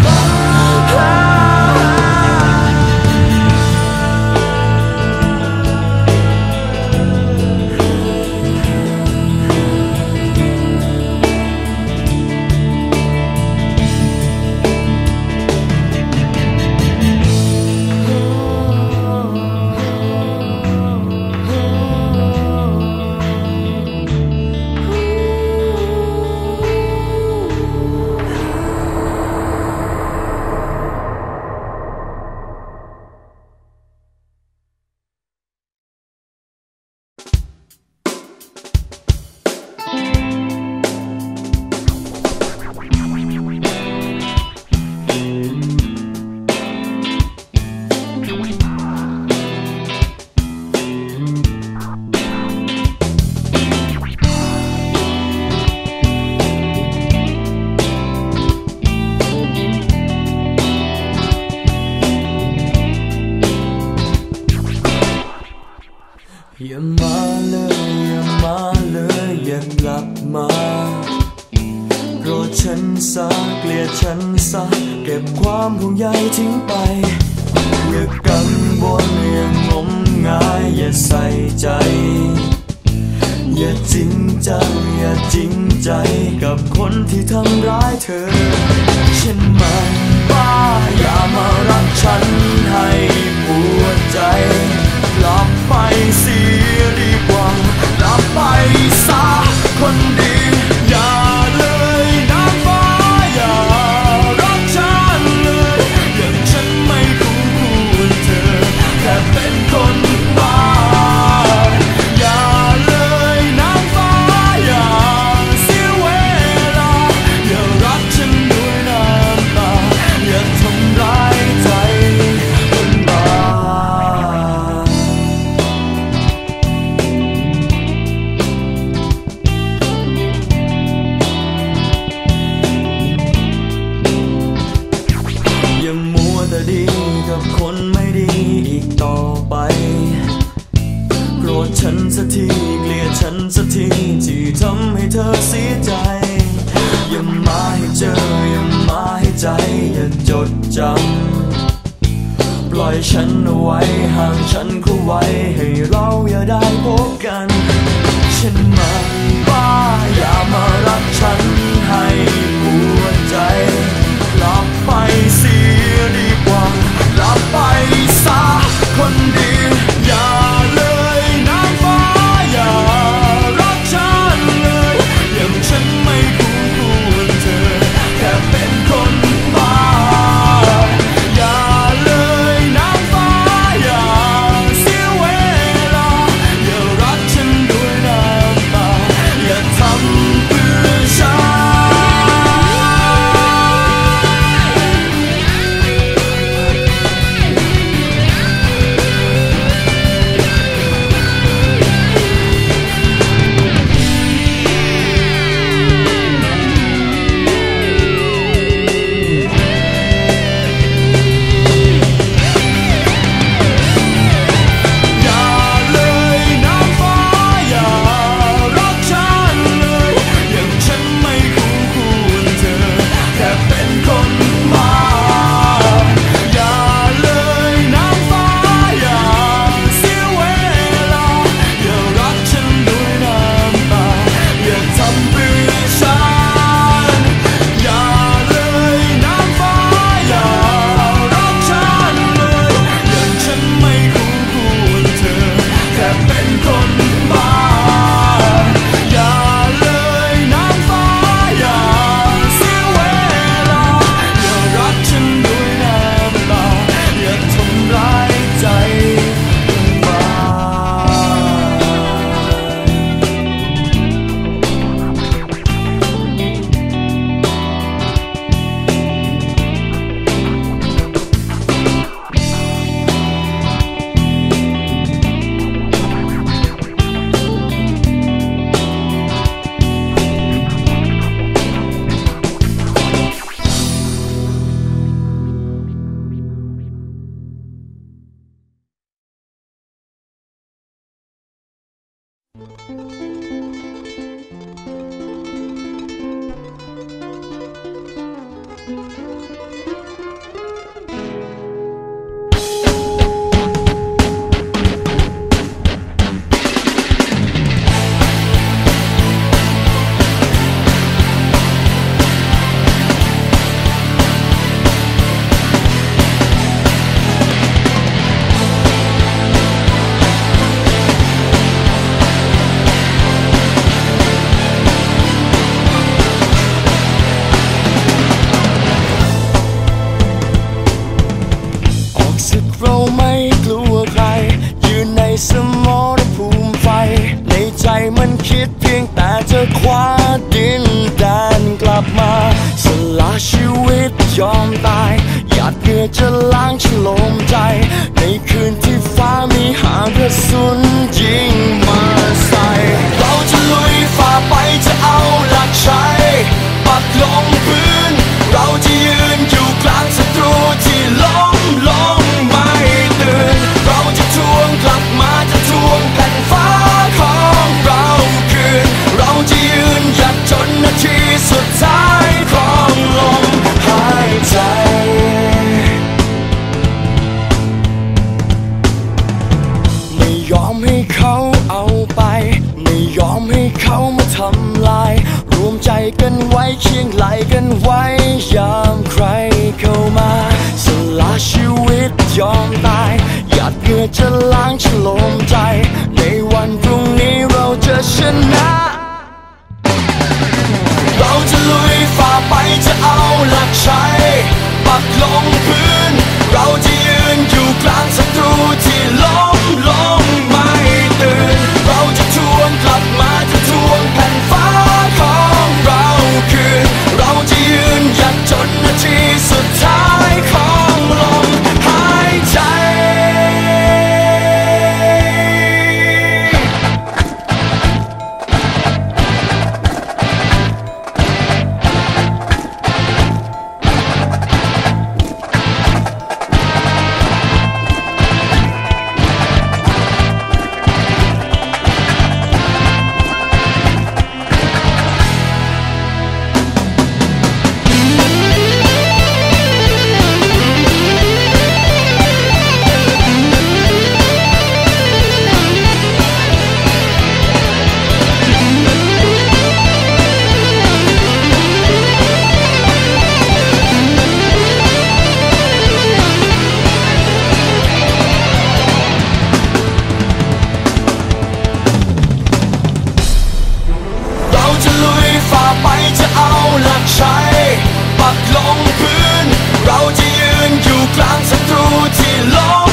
อย่ามาเลยอย่ามาเลยอย่ากลับมาโกรธฉันซะเกลียดฉันซะเก็บความห่วงใยทิ้งไปอย่ากังวลอย่างงมงายอย่าใส่ใจอย่าจริงจังอย่าจริงใจกับคนที่ทำร้ายเธอฉันมันบ้าอย่ามารักฉันให้ปวดใจกลับไปเสียดีกว่ากลับไปซะคนดีอย่าเลยน้ำฟ้าอย่ารักฉันเลยอย่างฉันไม่คู่ควรเธอแค่เป็นคนบ้าอย่าเลยน้ำฟ้าอย่าเสียเวลาอย่ารักฉันด้วยน้ำตาอย่าทำร้ายใจคนบ้าดีกับคนไม่ดีอีกต่อไปโกรธฉันสักทีเกลียดฉันสักทีที่ทำให้เธอเสียใจอย่ามาให้เจออย่ามาให้ใจอย่าจดจำปล่อยฉันเอาไว้ห่างฉันเข้าไว้ให้เราอย่าได้พบกันฉันมันบ้าอย่ามารักฉันให้ปวดใจกลับไปเสียดีกว่ากลับไปซะคนดีอย่าเลยน้ำฟ้าอย่ารักฉันเลยอย่างฉันไม่คู่ควรเธอแค่เป็นคนบ้าอย่าเลยน้ำฟ้าอย่าเสียเวลาอย่ารักฉันด้วยน้ำตาอย่าทำเพื่อฉันเราไม่กลัวใครยืนในสมรภูมิไฟในใจมันคิดเพียงแต่จะคว้าดินแดนกลับมาสละชีวิตยอมตายหยาดเหงื่อจะล้างฉลมใจในคืนที่ฟ้ามีหางกระสุนยิงมาใส่เราจะลุยฝ่าไปจะเอาหลักชัยปักลงพื้นเราจะยืนอยู่กลางศัตรูที่ล้มลงไม่ตื่นเราจะทวงกลับมาจะทวงแผ่นฟ้าของเราคืนเราจะยืนหยัดจนนาทีสุดท้ายของลมหายใจไม่ยอมให้เขาเอาไปไม่ยอมให้เขามาทำลายรวมใจกันไว้เคียงไหลกันไว้ยามใครเข้ามาสละชีวิตยอมตายหยาดเหงื่อจะล้างฉลมใจในวันพรุ่งนี้เราจะชนะเราจะลุยฝ่าไปจะเอาหลักชัยปักลงพื้นเราจะยืนอยู่กลางศัตรูที่ล้มลงไม่ตื่นเราจะทวงกลับมาจะทวงแผ่นฟ้าของเราคืนเราจะยืนหยัดจนนาทีสุดท้ายของลมหายใจไปจะเอาหลักชัยปักลงพื้นเราจะยืนอยู่กลางศัตรูที่ล้ม